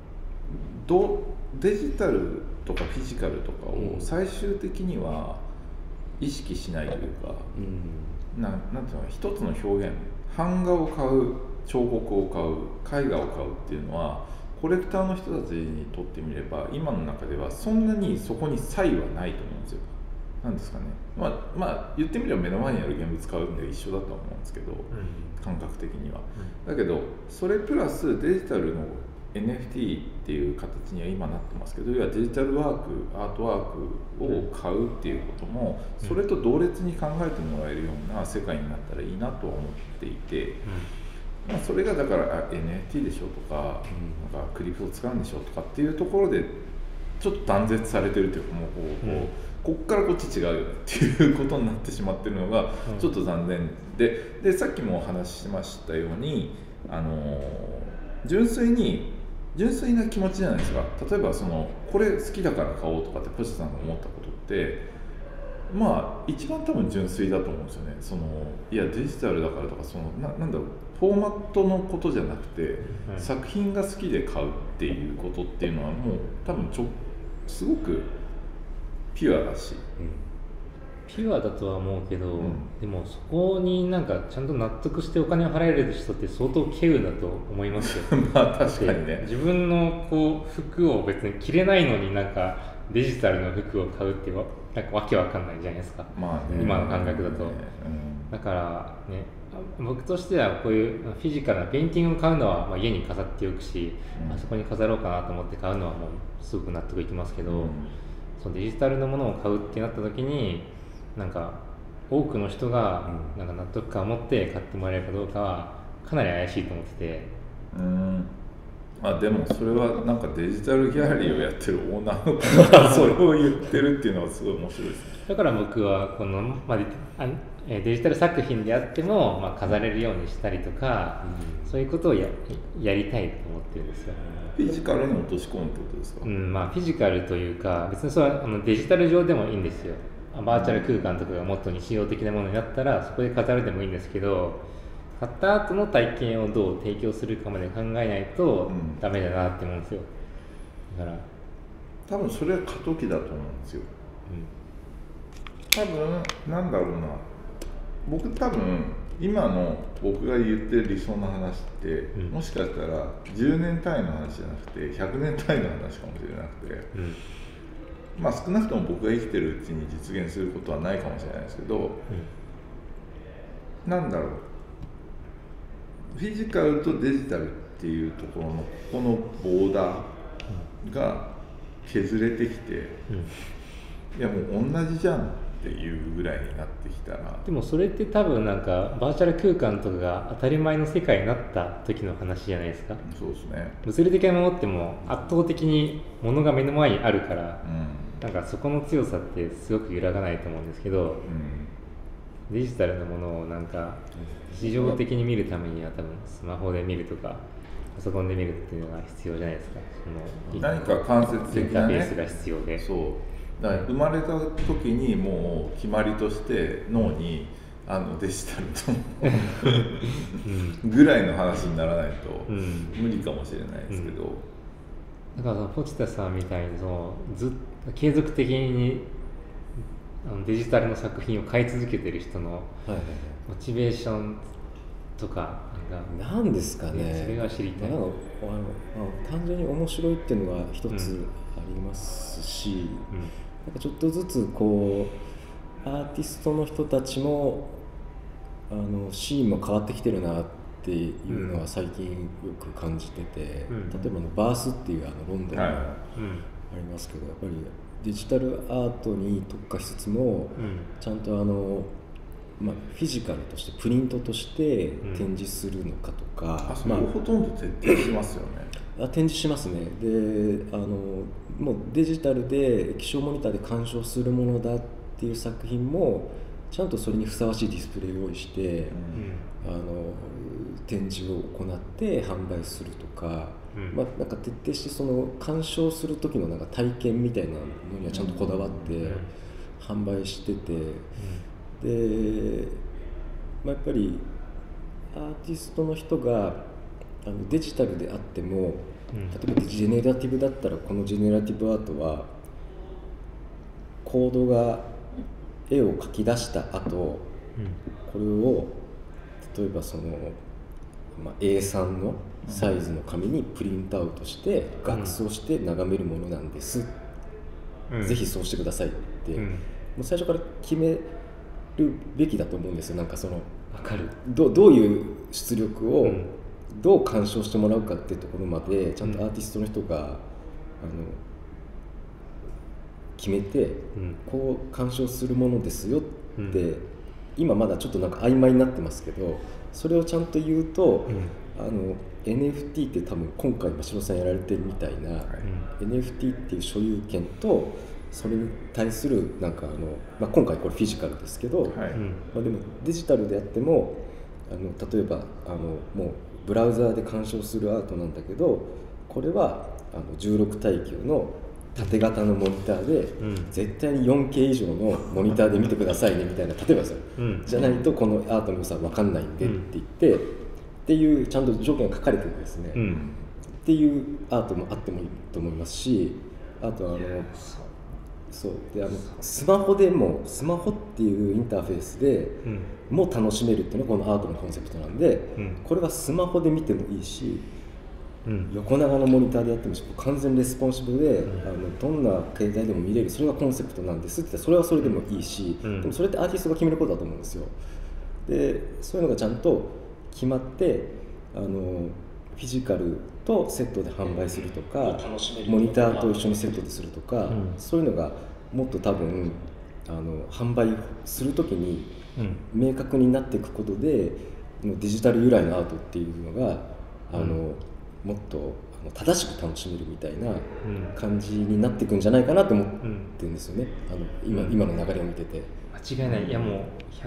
デジタルとかフィジカルとかを最終的には意識しないというか、なんていうのか一つの表現、版画を買う、彫刻を買う、絵画を買うっていうのはコレクターの人たちにとってみれば今の中ではそんなにそこに差異はないと思うんですよ。なんですかね、まあ言ってみれば目の前にある現物買うんで一緒だと思うんですけど、感覚的には、だけどそれプラスデジタルの NFT っていう形には今なってますけど、要はデジタルワーク、アートワークを買うっていうこともそれと同列に考えてもらえるような世界になったらいいなとは思っていて、まあ、それがだからNFT でしょとか、なんかクリプト使うんでしょとかっていうところでちょっと断絶されてるというか、もうこっからこっち違うよねっていうことになってしまってるのがちょっと残念で、さっきもお話ししましたように純粋な気持ちじゃないですか。例えばこれ好きだから買おうとかってポチさんが思ったことってまあ一番多分純粋だと思うんですよね。いやデジタルだからとかなんだろう、フォーマットのことじゃなくて、作品が好きで買うっていうことっていうのはもう多分すごくピュアだし、 ピュアだとは思うけど、でもそこになんかちゃんと納得してお金を払える人って相当稀有だと思いますよまあ確かにね。 自分の服を別に着れないのになんかデジタルの服を買うってなんかわけわかんないじゃないですか、 まあね、 今の感覚だと、だからね、僕としてはこういうフィジカルなペインティングを買うのはまあ家に飾っておくし、あそこに飾ろうかなと思って買うのはもうすごく納得いきますけど、そのデジタルのものを買うってなった時になんか多くの人がなんか納得感を持って買ってもらえるかどうかはかなり怪しいと思ってて、 でもそれはなんかデジタルギャラリーをやってるオーナーの方がそれを言ってるっていうのはすごい面白いですね。 だから僕はこの、デジタル作品であっても、飾れるようにしたりとか、そういうことを やりたいと思ってるんですよ。 フィジカルに落とし込むってことですか？ フィジカルというか、別にそれはデジタル上でもいいんですよ。バーチャル空間とかがもっと日常的なものになったらそこで語るでもいいんですけど、買った後の体験をどう提供するかまで考えないとダメだなって思うんですよ。だから多分それは過渡期だと思うんですよ。多分なんだろうな、僕多分今の僕が言ってる理想の話って、もしかしたら10年単位の話じゃなくて100年単位の話かもしれなくて、少なくとも僕が生きてるうちに実現することはないかもしれないですけど、なんだろう、フィジカルとデジタルっていうところのここのボーダーが削れてきて、いやもう同じじゃんっていうぐらいになってきたら。 でもそれって多分なんかバーチャル空間とかが当たり前の世界になった時の話じゃないですか。 そうですね。 物理的なものっても圧倒的に物が目の前にあるから、なんかそこの強さってすごく揺らがないと思うんですけど、デジタルのものをなんか日常的に見るためには多分スマホで見るとかパソコンで見るっていうのが必要じゃないですか。その何か間接的な、 インターフェースが必要で、 そうだから生まれた時にもう決まりとして脳にデジタルとぐらいの話にならないと無理かもしれないですけど、 だからポチタさんみたいに継続的にデジタルの作品を買い続けてる人のモチベーションとかなんですかね。 それは知りたい。 単純に面白いっていうのが一つありますし、なんかちょっとずつこうアーティストの人たちもシーンも変わってきてるなっていうのは最近よく感じてて、例えばバースっていうロンドンのありますけど、やっぱりデジタルアートに特化しつつも、ちゃんとフィジカルとしてプリントとして展示するのかとか、 それをほとんど徹底しますよね。 展示しますね。でもうデジタルで液晶モニターで鑑賞するものだっていう作品もちゃんとそれにふさわしいディスプレイを用意して、展示を行って販売するとか、なんか徹底してその鑑賞する時のなんか体験みたいなのにはちゃんとこだわって販売してて、で、やっぱりアーティストの人がデジタルであっても、例えばジェネラティブだったらこのジェネラティブアートはコードが絵を描き出した後、これを例えばその、A3 のサイズの紙にプリントアウトして額装して眺めるものなんです、ぜひそうしてくださいって、もう最初から決めるべきだと思うんですよ。なんかその分かる、 どういう出力をどう鑑賞してもらうかっていうところまでちゃんとアーティストの人が決めて、こう鑑賞するものですよって、今まだちょっとなんか曖昧になってますけど、それをちゃんと言うと、NFT って多分今回真城さんやられてるみたいな、NFT っていう所有権とそれに対するなんか今回これフィジカルですけど、でもデジタルであっても例えばもうブラウザーで鑑賞するアートなんだけど、これは16対9の縦型のモニターで、絶対に 4K 以上のモニターで見てくださいねみたいな、例えばそれ、じゃないとこのアートの良さは分かんないんでって言って、っていうちゃんと条件が書かれてるんですね、っていうアートもあってもいいと思いますし、あとそうでスマホでもスマホっていうインターフェースでも楽しめるっていうのがこのアートのコンセプトなんで、これはスマホで見てもいいし、横長のモニターでやっても完全レスポンシブで、どんな携帯でも見れる、それがコンセプトなんですって、それはそれでもいいし、でもそれってアーティストが決めることだと思うんですよ。でそういうのがちゃんと決まってフィジカルとセットで販売するとか、モニターと一緒にセットでするとか、そういうのがもっと多分販売するときに明確になっていくことで、デジタル由来のアートっていうのがもっと正しく楽しめるみたいな感じになっていくんじゃないかなと思ってるんですよね、今の流れを見てて。 間違いない。いやもう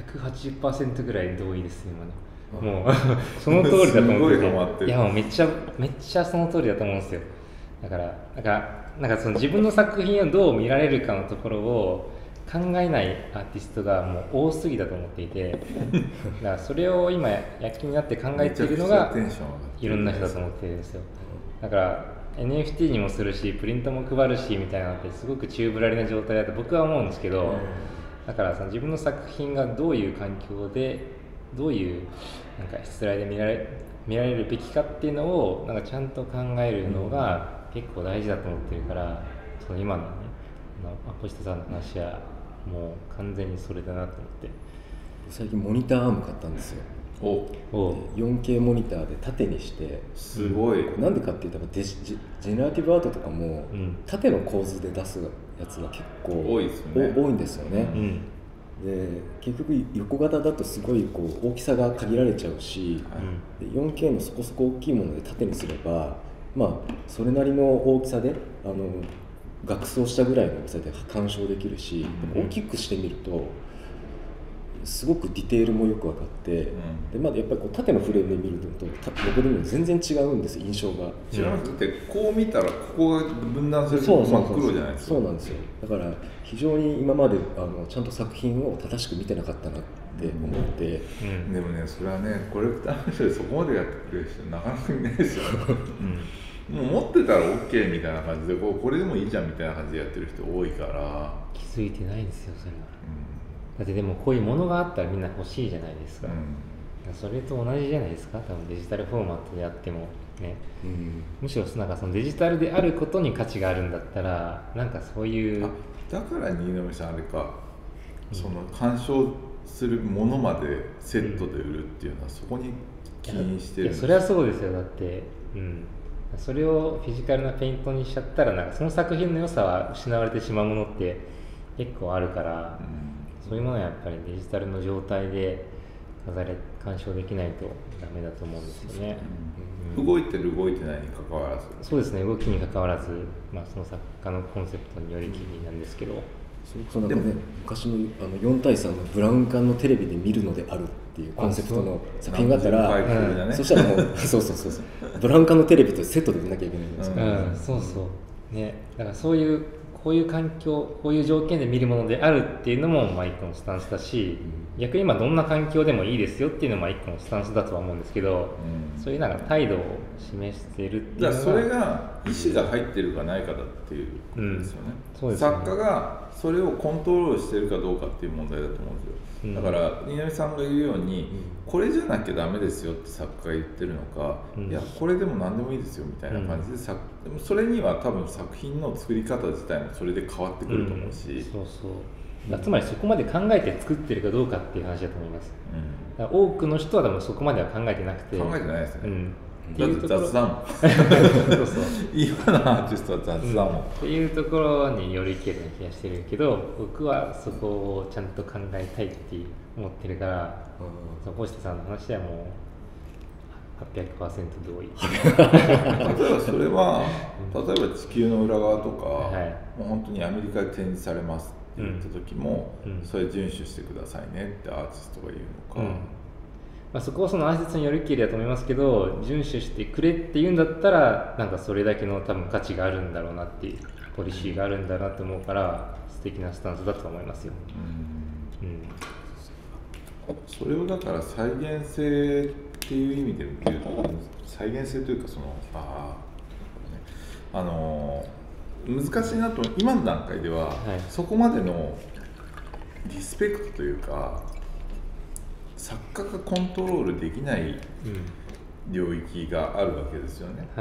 180% ぐらい同意です今ね。もうその通りだと思ってて、いやもうめっちゃその通りだと思うんですよ。だからその自分の作品をどう見られるかのところを考えないアーティストがもう多すぎだと思っていて、だからそれを今躍起になって考えているのがいろんな人だと思っているんですよ。だから NFT にもするしプリントも配るしみたいなのってすごく宙ぶらりな状態だと僕は思うんですけど、だからその自分の作品がどういう環境でどういうなんかしつらいで見られるべきかっていうのをなんかちゃんと考えるのが結構大事だと思ってるから、その今のねアポシタさんの話はもう完全にそれだなと思って。 最近モニターアーム買ったんですよ。4K モニターで縦にして、 すごい。 なんでかっていうとジェネラティブアートとかも縦の構図で出すやつが結構多いんですよね。で結局横型だとすごい大きさが限られちゃうし、で 4K のそこそこ大きいもので縦にすれば、それなりの大きさで額装したぐらいの大きさで鑑賞できるし、大きくしてみるとすごくディテールもよく分かって、でやっぱり縦のフレームで見るのと横で見るの全然違うんです、印象が。 違います。だってこう見たらここが分断されて真っ黒じゃないですか。 そうなんですよ。だから非常に今までちゃんと作品を正しく見てなかったなって思って、 でもねそれはねコレクターの人でそこまでやってくれる人なかなかいないですよもう持ってたら OK みたいな感じでこれでもいいじゃんみたいな感じでやってる人多いから気づいてないんですよそれは、だってでもこういうものがあったらみんな欲しいじゃないですか、それと同じじゃないですか多分デジタルフォーマットであってもね、むしろなんかそのデジタルであることに価値があるんだったらなんかそういうだから新上さんあれか、その鑑賞するものまでセットで売るっていうのはそこに起因してるんです。 それはそうですよ。だって、それをフィジカルなペイントにしちゃったらなんかその作品の良さは失われてしまうものって結構あるから、そういうものはやっぱりデジタルの状態で鑑賞できないとダメだと思うんですよね。 動いてる動いてないに関わらず。 そうですね、動きに関わらず、その作家のコンセプトによりきりなんですけど、 なんかね、昔の4対3のブラウン管のテレビで見るのであるっていうコンセプトの作品があったら、そしたらもうそうブラウン管のテレビとセットで見なきゃいけないんですから、 そうね、だからこういう環境こういう条件で見るものであるっていうのも一個のスタンスだし、逆に今どんな環境でもいいですよっていうのも一個のスタンスだとは思うんですけど、そういうなんか態度を示しているっていうのはそれが意思が入ってるかないかだっていうことですよね。 そうですね。 作家がそれをコントロールしてるかどうかっていう問題だと思うんですよ。だから新上さんが言うように、これじゃなきゃダメですよって作家が言ってるのか、いやこれでも何でもいいですよみたいな感じで、でもそれには多分作品の作り方自体もそれで変わってくると思うし、 つまりそこまで考えて作ってるかどうかっていう話だと思います。だから多くの人は多分そこまでは考えてなくて、 考えてないですね。だって雑だもん。今のアーティストは雑だもん。 っていうところによりける気がしてるけど、僕はそこをちゃんと考えたいって思ってるから、大下さんの話はもう 800% 同意。 例えばそれは、例えば地球の裏側とか、もう本当にアメリカで展示されますって言った時も、それ遵守してくださいねってアーティストが言うのか。 そこはそのアーティストによりきりだと思いますけど、遵守してくれって言うんだったらなんかそれだけの多分価値があるんだろうなっていうポリシーがあるんだなと思うから素敵なスタンスだと思いますよ。 それをだから再現性っていう意味で言うと、再現性というか難しいなと今の段階では、そこまでのリスペクトというか作家がコントロールできない領域があるわけですよね。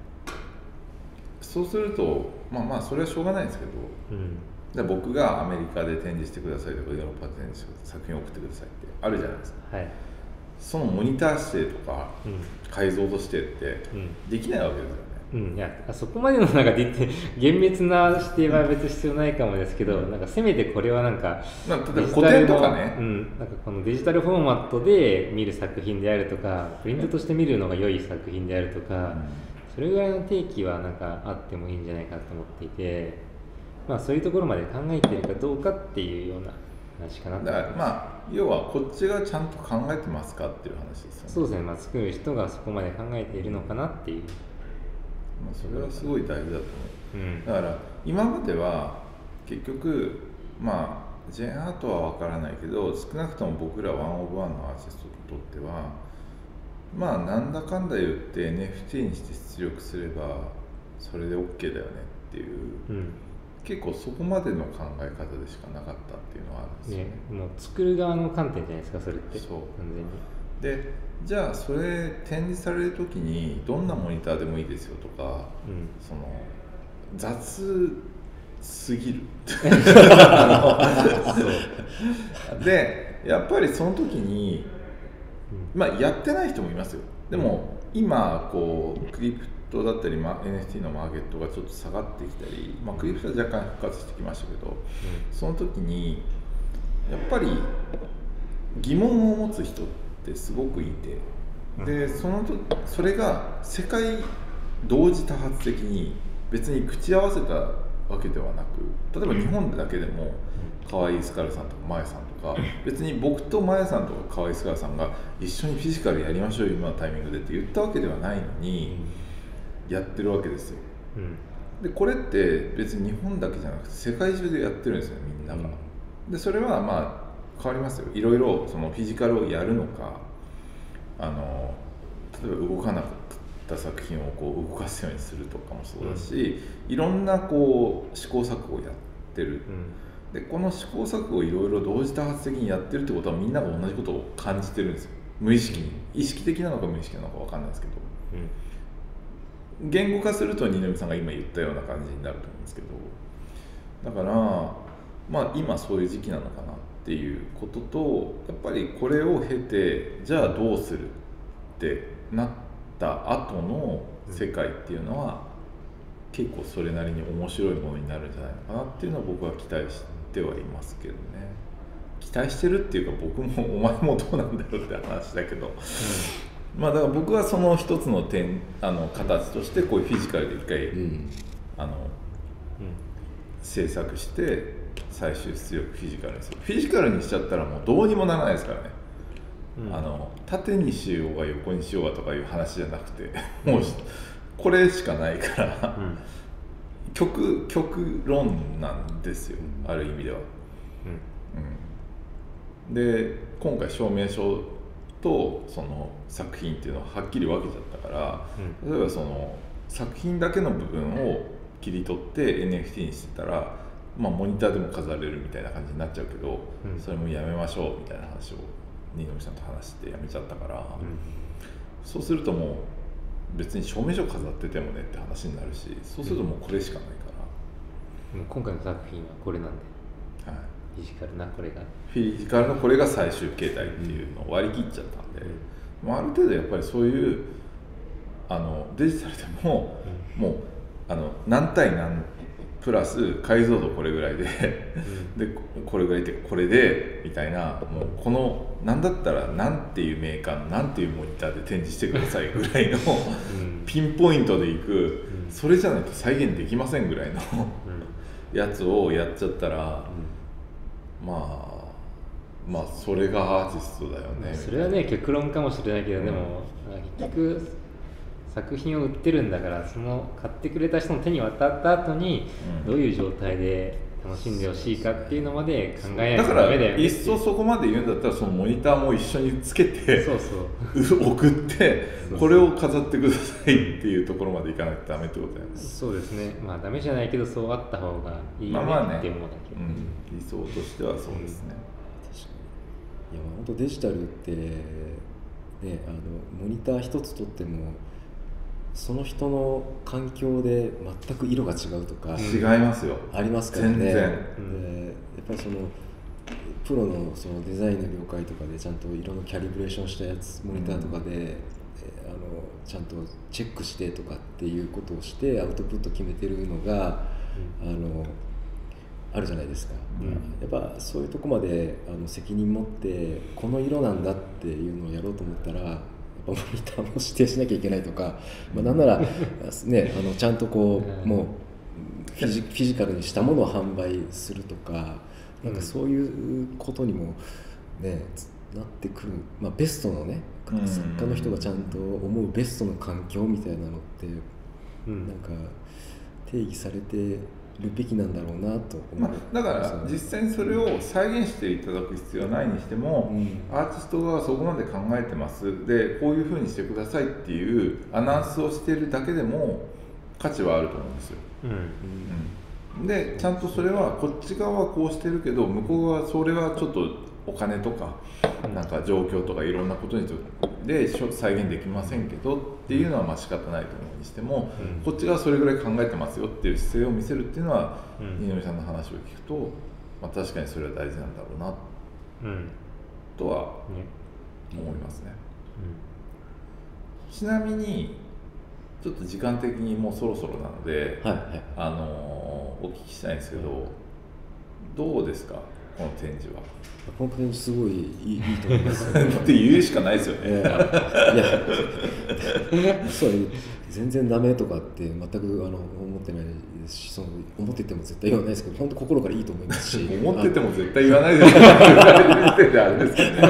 そうするとそれはしょうがないんですけど、僕がアメリカで展示してくださいとかヨーロッパで展示して作品を送ってくださいってあるじゃないですか。そのモニター指定とか解像度指定ってできないわけですよね。 いやそこまでのなんか厳密な指定は別に必要ないかもですけど、なんかせめてこれはなんか例えば古典とかね、 なんかこのデジタルフォーマットで見る作品であるとか、プリントとして見るのが良い作品であるとか、それぐらいの定義はなんかあってもいいんじゃないかと思っていて、まあそういうところまで考えているかどうかっていうような話かなと。 だからまあ要はこっちがちゃんと考えてますかっていう話ですよね。 そうですね、まあ、作る人がそこまで考えているのかなっていう。 まあ、それはすごい大事だと思う、だから今までは結局まあジェンアートは分からないけど、少なくとも僕らワンオブワンのアーティストにとってはまあなんだかんだ言って NFT にして出力すればそれで OK だよねっていう、結構そこまでの考え方でしかなかったっていうのはあるんですよね。 もう作る側の観点じゃないですか、それって。 そう完全に。 でじゃあそれ展示される時にどんなモニターでもいいですよとか、その雑すぎるでやっぱりその時に、まあやってない人もいますよ。でも今こうクリプトだったり、NFT のマーケットがちょっと下がってきたり、クリプトは若干復活してきましたけど、その時にやっぱり疑問を持つ人ってすごくいて、でそれが世界同時多発的に別に口合わせたわけではなく、例えば日本だけでも河合スカルさんとかマヤさんとか、別に僕とマヤさんとか河合スカルさんが一緒にフィジカルやりましょう今のタイミングでって言ったわけではないのにやってるわけですよ。でこれって別に日本だけじゃなくて世界中でやってるんですよみんなが。でそれはまあ変わりますよ。いろいろそのフィジカルをやるのか、例えば動かなかった作品をこう動かすようにするとかもそうだし、いろんなこう試行錯誤をやってる、でこの試行錯誤をいろいろ同時多発的にやってるってことはみんなが同じことを感じてるんですよ。無意識に、意識的なのか無意識なのか分かんないですけど、言語化すると二宮さんが今言ったような感じになると思うんですけど、だからまあ今そういう時期なのかなっていうことと、やっぱりこれを経てじゃあどうするってなった後の世界っていうのは結構それなりに面白いものになるんじゃないのかなっていうのは僕は期待してはいますけどね。期待してるっていうか僕もお前もどうなんだろうって話だけど、まあだから僕はその一つの形としてこういうフィジカルで一回、制作して最終出力フィジカルにする。フィジカルにしちゃったらもうどうにもならないですからね。縦にしようが横にしようがとかいう話じゃなくて、もうこれしかないから、極論なんですよ、ある意味では。で今回証明書とその作品っていうのをはっきり分けちゃったから、例えばその作品だけの部分を切り取って NFT にしてたら、モニターでも飾れるみたいな感じになっちゃうけど、それもやめましょうみたいな話を新上さんと話してやめちゃったから、そうするともう別に証明書飾っててもねって話になるし、そうするともうこれしかないから、 今回の作品はこれなんで、フィジカルなこれがフィジカルのこれが最終形態っていうのを割り切っちゃったんで、ある程度やっぱりそういうデジタルでも、もう何対何プラス解像度これぐらいで、でこれぐらいってこれでみたいな、もうこの何だったら何ていうメーカーの何ていうモニターで展示してくださいぐらいのピンポイントでいく、それじゃないと再現できませんぐらいのやつをやっちゃったら、まあそれがアーティストだよね。 それはね極論かもしれないけど、でも結局作品を売ってるんだから、その買ってくれた人の手に渡った後にどういう状態で楽しんでほしいかっていうのまで考えないとダメだよね。 だからいっそそこまで言うんだったら、そのモニターも一緒につけて送ってこれを飾ってくださいっていうところまでいかないとダメってことだよね。 そうですね。ダメじゃないけどそうあった方がいいよねっていうものだけど、 理想としてはそうですね。 確かに。いや本当デジタルってね、モニター一つとってもその人の環境で全く色が違うとか違いますよ。 ありますからね。 全然。 やっぱりそのプロのそのデザインの業界とかでちゃんと色のキャリブレーションしたやつモニターとかで、ちゃんとチェックしてとかっっていうことをしてアウトプット決めてるのが、あるじゃないですか、やっぱそういうとこまで責任持ってこの色なんだっていうのをやろうと思ったらやっぱモニターも指定しなきゃいけないとか、なんなら、ね、ちゃんとこうもうフィジカルにしたものを販売するとか、なんかそういうことにもねなってくる、ベストのね作家の人がちゃんと思うベストの環境みたいなのって、なんか定義されてるべきなんだろうなと思う、 だから実際にそれを再現していただく必要はないにしても、アーティストがそこまで考えてますでこういうふうにしてくださいっていうアナウンスをしているだけでも価値はあると思うんですよ、でちゃんとそれはこっち側はこうしてるけど向こう側はそれはちょっとお金とかなんか状況とかいろんなことにで再現できませんけどっていうのは仕方ないと思うにしても、こっちがそれぐらい考えてますよっていう姿勢を見せるっていうのは、二宮さんの話を聞くと、確かにそれは大事なんだろうな、とは思いますね、ちなみにちょっと時間的にもうそろそろなので、お聞きしたいんですけど、どうですかこの展示は。 この展示すごいいいと思いますって言うしかないですよね。 いやそう全然ダメとかって全く思ってないですし、思ってても絶対言わないですけど、本当心からいいと思いますし思ってても絶対言わないですよねあれですけど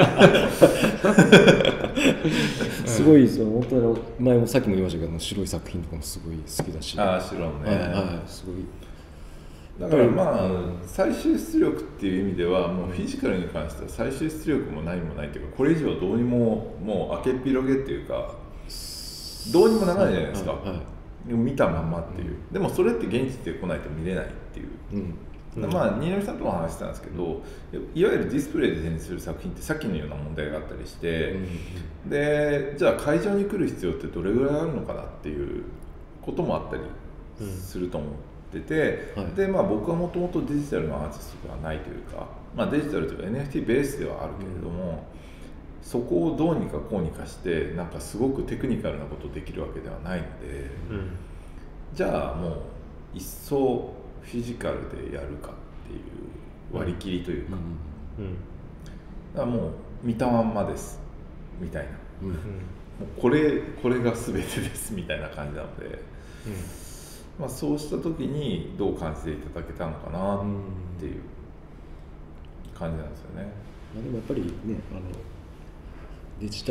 ねすごい本当に前もさっきも言いましたけど、白い作品とかもすごい好きだし、 白ね、 すごい。 だから最終出力っていう意味ではもうフィジカルに関しては最終出力も何もないというか、これ以上どうにももう明けっ広げっていうかどうにもならないじゃないですか、見たまんまっていう、でもそれって現実で来ないと見れないっていう、新浪さんとも話したんですけど、いわゆるディスプレイで展示する作品ってさっきのような問題があったりして、でじゃあ会場に来る必要ってどれぐらいあるのかなっていうこともあったりすると思ってて、で僕はもともとデジタルのアーティストではないというか、デジタルというか NFT ベースではあるけれども、そこをどうにかこうにかしてなんかすごくテクニカルなことできるわけではないので、じゃあもう一層フィジカルでやるかっていう割り切りというか、だからもう見たまんまですみたいな、もうこれが全てですみたいな感じなので、そうした時にどう感じていただけたのかなっていう感じなんですよね。 でもやっぱりねデジ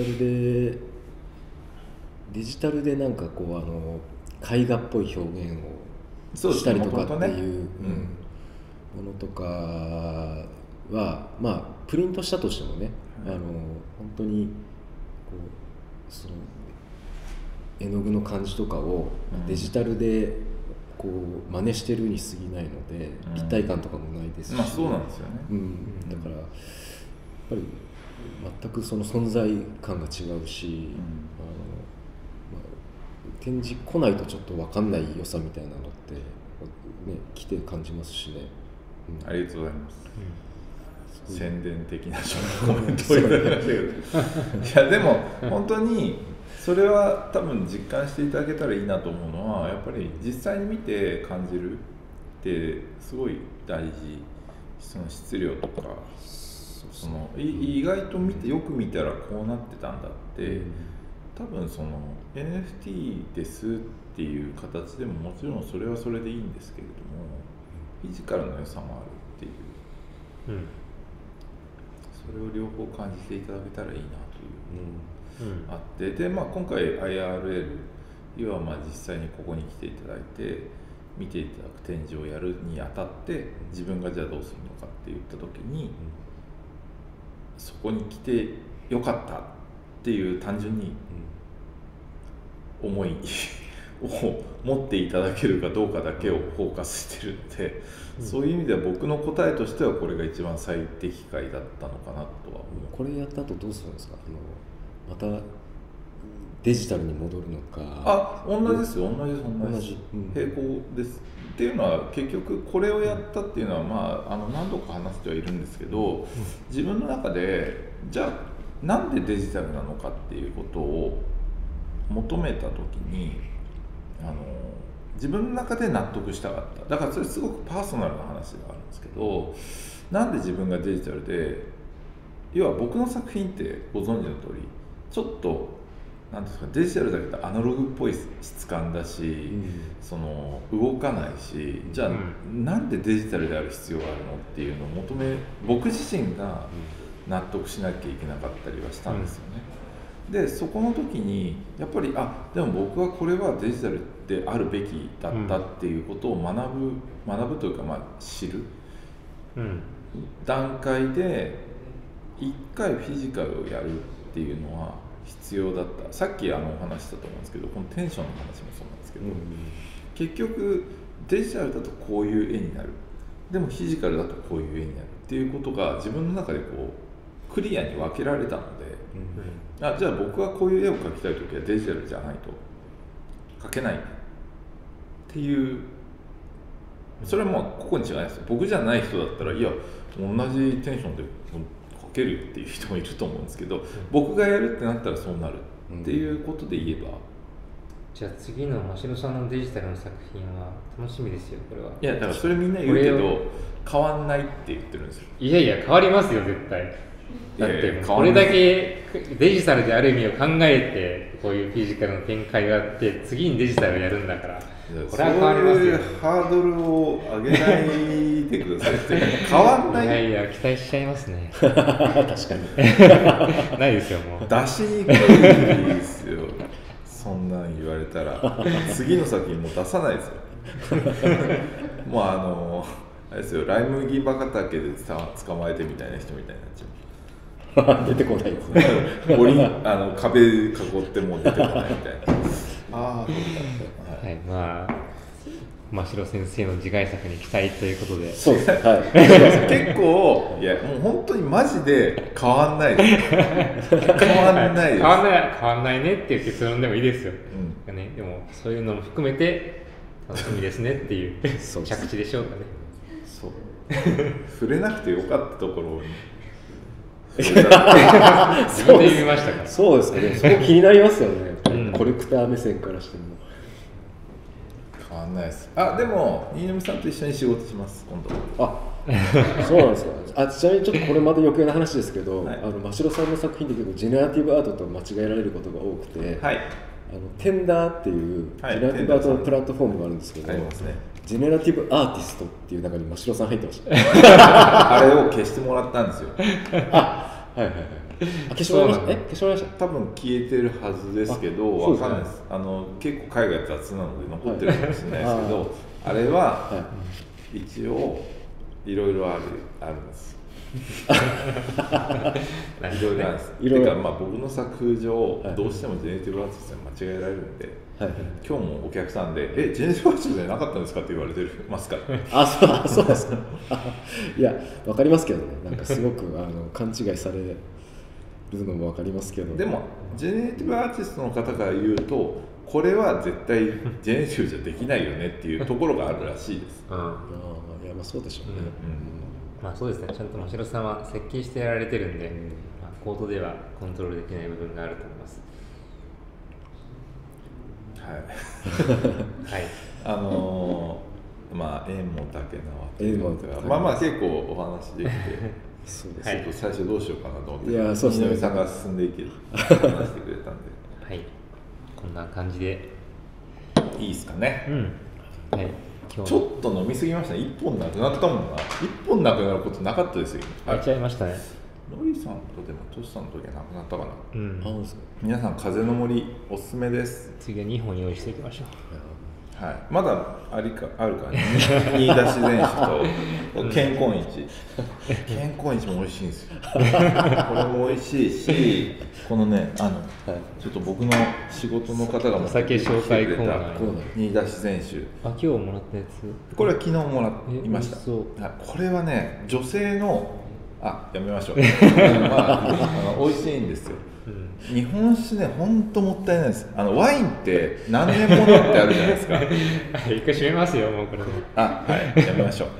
タルでなんかこう絵画っぽい表現をしたりとかっていうものとかはプリントしたとしてもね、本当にこうその絵の具の感じとかをデジタルでこう真似してるに過ぎないので、立体感とかもないですし、 そうなんですよね、 だからやっぱり全くその存在感が違うし、展示来ないとちょっと分かんない良さみたいなのってね来て感じますしね、 ありがとうございます、宣伝的なコメントをいただきましたけどいやでも本当にそれは多分実感していただけたらいいなと思うのは、やっぱり実際に見て感じるってすごい大事。その質量とかその意外とよく見たらこうなってたんだって、多分その NFT ですっていう形でももちろんそれはそれでいいんですけれども、フィジカルの良さもあるっていう、それを両方感じていただけたらいいなというあって、で今回 IRL 要は実際にここに来ていただいて見ていただく展示をやるにあたって自分がじゃあどうするのかって言った時に、そこに来てよかったっていう単純に思いを持っていただけるかどうかだけをフォーカスしてるので、そういう意味では僕の答えとしてはこれが一番最適解だったのかなとは思う。 これやった後どうするんですか？またデジタルに戻るのか。 同じですよ、同じ、並行です。っていうのは結局これをやったっていうのは何度か話してはいるんですけど、自分の中でじゃあなんでデジタルなのかっていうことを求めた時に、 自分の中で納得したかった。だからそれすごくパーソナルな話ではあるんですけど、なんで自分がデジタルで、要は僕の作品ってご存知の通りちょっとなんですか、デジタルだけどアナログっぽい質感だし、その動かないし、じゃあ、なんでデジタルである必要があるのっていうのを僕自身が納得しなきゃいけなかったりはしたんですよね。でそこの時にやっぱりでも僕はこれはデジタルであるべきだったっていうことを学ぶというか、知る、段階で一回フィジカルをやるっていうのは必要だった。さっきお話したと思うんですけど、このテンションの話もそうなんですけど、結局デジタルだとこういう絵になる、でもフィジカルだとこういう絵になるっていうことが自分の中でこうクリアに分けられたので、じゃあ僕はこういう絵を描きたい時はデジタルじゃないと描けないっていう、それはもうここに違いないですよ。僕じゃない人だったら、いや同じテンションで描けるっていう人もいると思うんですけど、僕がやるってなったらそうなるっていうことで言えば、 じゃあ次の真城さんのデジタルの作品は楽しみですよ。これは。 いやだからそれみんな言うけど変わんないって言ってるんですよ。 いやいや変わりますよ絶対。だってこれだけデジタルである意味を考えてこういうフィジカルの展開があって次にデジタルをやるんだから、これは変わりますよ。そういうハードルを上げないでくださいって変わんない。 いやいや期待しちゃいますね。 確かにないですよもう。 出しにくいですよ。そんなん言われたら次の作品もう出さないですよ。もうあれですよ、ライ麦畑で捕まえてみたいな人みたいになっちゃう。 出てこないですね。 壁囲ってもう出てこないみたいな。 はい、真城先生の次回作に期待ということで。 そうですね。はい。 結構いやもう本当にマジで変わんないです。変わんないです。 変わんないねっていう結論でもいいですよ。ね、でもそういうのも含めて楽しみですねっていう着地でしょうかね。 そう。触れなくてよかったところに。 そう見てみましたか。 そうですかね。そこ気になりますよね。コレクター目線からしても。 変わんないです。でも新見さんと一緒に仕事します今度。 そうなんですか。ちなみにちょっとこれまた余計な話ですけど、真城さんの作品で結構ジェネラティブアートと間違えられることが多くて、テンダーっていうジェネラティブアートのプラットフォームがあるんですけど、ジェネラティブアーティストっていう中に真城さん入ってました。 あれを消してもらったんですよ。 はいはいはい。消してもらいました。消してもらいました。 多分消えてるはずですけど、わかんないです。結構海外雑なので残ってるかもしれないですけど、あれは一応いろいろあるんです。いろいろあるんです。てか僕の作風上どうしてもジェネラティブアーティストに間違えられるんで、今日もお客さんでジェネラティブアーティストじゃなかったんですかって言われてますから。 そうですか。いやわかりますけどね。なんかすごく勘違いされるのもわかりますけど。 でもジェネラティブアーティストの方から言うと、これは絶対ジェネラティブじゃできないよねっていうところがあるらしいです。 いやそうでしょうね。 そうですね。ちゃんと真城さんは設計してやられてるんで、コードではコントロールできない部分があると思います。はい。 縁も竹縄というのが結構お話できて、そうです。最初どうしようかなと思って、新見さんが進んでいける話してくれたんで、 はい。こんな感じでいいですかね。 はい。 ちょっと飲みすぎましたね。1本なくなったもんな。1本なくなることなかったですよ。 開いちゃいましたね。 ロイさんとでもトシさんの時はなくなったかな。皆さん風の森おすすめです。 次は2本用意していきましょう。 まだあるからね。新田自然酒と健康一。健康一も美味しいんですよ。これも美味しいし、このねちょっと僕の仕事の方がお酒紹介コーナー新田自然酒。 今日もらったやつ。 これは昨日もらいました。これはね女性のやめましょう。美味しいんですよ。日本酒ね、ほんともったいないです。ワインって何年ものってあるじゃないですか。 一回閉めますよ、もうこれ。 やめましょう。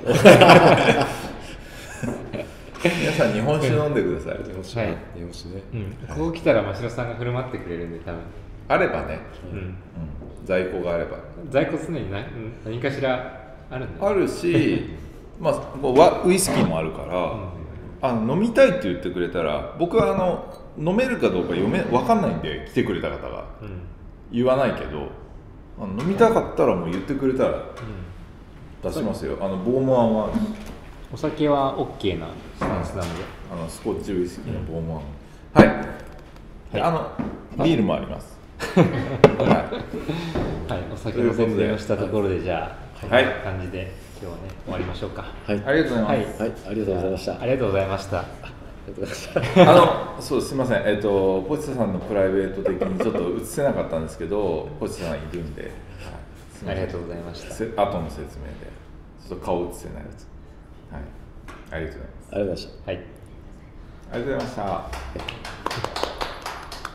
皆さん日本酒飲んでください。 日本酒ね。 ここ来たら真城さんが振る舞ってくれるんで、多分。 あればね、在庫があれば。 在庫常に何かしらあるんだ、 あるしまあウイスキーもあるから、飲みたいって言ってくれたら、僕は飲めるかどうか分かんないんで、来てくれた方が、言わないけど、飲みたかったらもう言ってくれたら出しますよ。ボーモアンはお酒は OK なスタンスなので、 スコッチウイスキーのボーモアン、はい、ビールもありますはい、お酒の宣伝をしたところで、じゃあこんな感じで今日はね終わりましょうか。 はい、 ありがとうございます。 はい、ありがとうございました。 ありがとうございました。 ありがとうございました。 そう、すみません、ポチタさんのプライベート的にちょっと映せなかったんですけど、ポチタさんいるんで、 ありがとうございました。 後の説明でちょっと顔映せないやつ、はい、ありがとうございます。 ありがとうございました。 はい、 ありがとうございました。